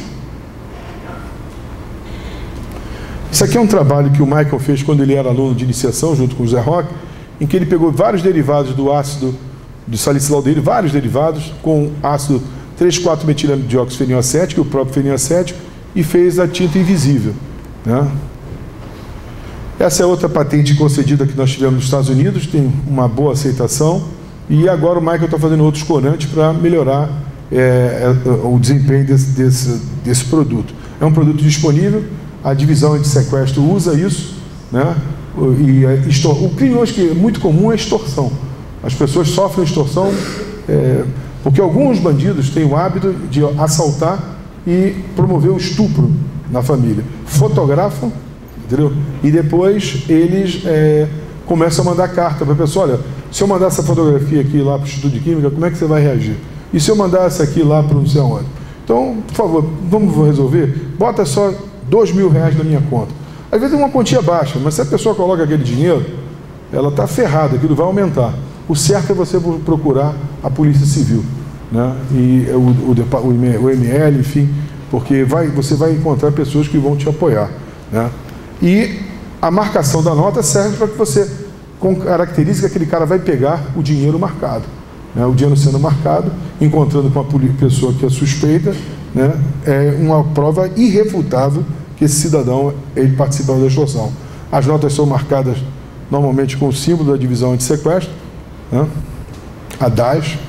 S1: Isso aqui é um trabalho que o Michael fez quando ele era aluno de iniciação, junto com o Zé Roque, em que ele pegou vários derivados do ácido do salicilaldehído, vários derivados, com ácido três quatro metilamidióxido-fenilacético, o próprio fenilacético, e fez a tinta invisível, né? Essa é outra patente concedida que nós tivemos nos Estados Unidos, tem uma boa aceitação, e agora o Michael está fazendo outros corantes para melhorar é, o desempenho desse, desse, desse produto. É um produto disponível, a divisão de sequestro usa isso, né? E extor... o crime hoje que é muito comum é extorsão. As pessoas sofrem extorsão é, porque alguns bandidos têm o hábito de assaltar e promover o estupro na família. Fotografam, entendeu? E depois eles é, começam a mandar carta para a pessoa: olha, se eu mandar essa fotografia aqui lá para o Instituto de Química, como é que você vai reagir? E se eu mandar essa aqui lá para não sei aonde? Então, por favor, vamos resolver? Bota só dois mil reais na minha conta. Às vezes é uma quantia baixa, mas se a pessoa coloca aquele dinheiro, ela está ferrada, aquilo vai aumentar. O certo é você procurar a Polícia Civil, né? E o, o, o M L, enfim, porque vai, você vai encontrar pessoas que vão te apoiar, né? E a marcação da nota serve para que você caracterize que aquele cara vai pegar o dinheiro marcado, né? O dinheiro sendo marcado, encontrando com a pessoa que é suspeita, né? É uma prova irrefutável que esse cidadão ele participou da extorsão. As notas são marcadas normalmente com o símbolo da divisão anti-sequestro, né? A D A S.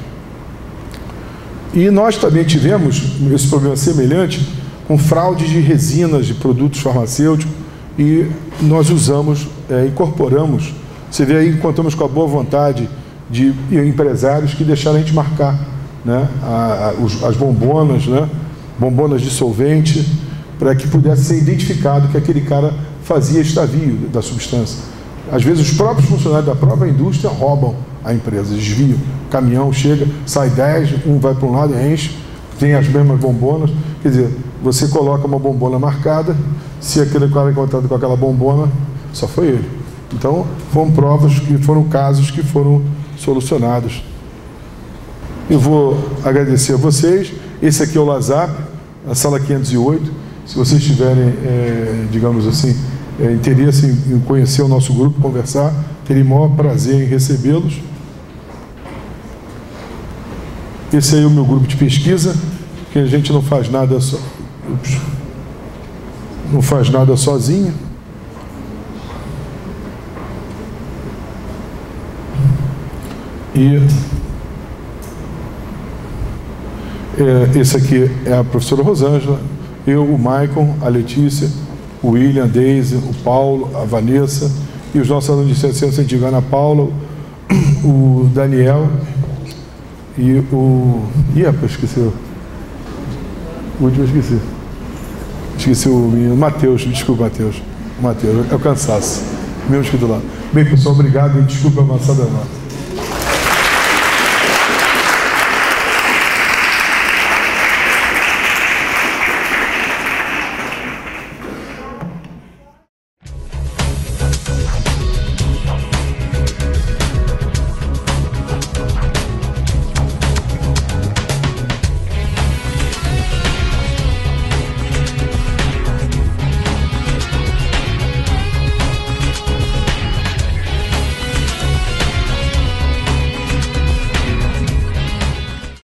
S1: E nós também tivemos esse problema semelhante com fraude de resinas de produtos farmacêuticos, e nós usamos, é, incorporamos, você vê aí, contamos com a boa vontade de empresários que deixaram a gente marcar, né, a, a, os, as bombonas, né, bombonas de solvente, para que pudesse ser identificado que aquele cara fazia extravio da substância. Às vezes os próprios funcionários da própria indústria roubam a empresa, desviam. O caminhão chega, sai dez, um vai para um lado e enche, tem as mesmas bombonas. Quer dizer, você coloca uma bombona marcada, se aquele cara encontrado com aquela bombona, só foi ele. Então, foram provas, que foram casos que foram solucionados. Eu vou agradecer a vocês. Esse aqui é o Lazar, a sala quinhentos e oito. Se vocês tiverem, é, digamos assim, é, interesse em conhecer o nosso grupo, conversar, terei o maior prazer em recebê-los. Esse aí é o meu grupo de pesquisa, que a gente não faz nada só, ups, não faz nada sozinho. E é, esse aqui é a professora Rosângela, eu, o Maicon, a Letícia, o William, a Deise, o Paulo, a Vanessa e os nossos alunos de ciência científica, Ana Paula, o Daniel e o... Ih, rapaz, esqueci o... O último eu esqueci. Esqueci o menino, Matheus, desculpa, Matheus. Matheus, é o cansaço. Mesmo escrito lá. Bem, pessoal, obrigado e desculpa a amassada nossa.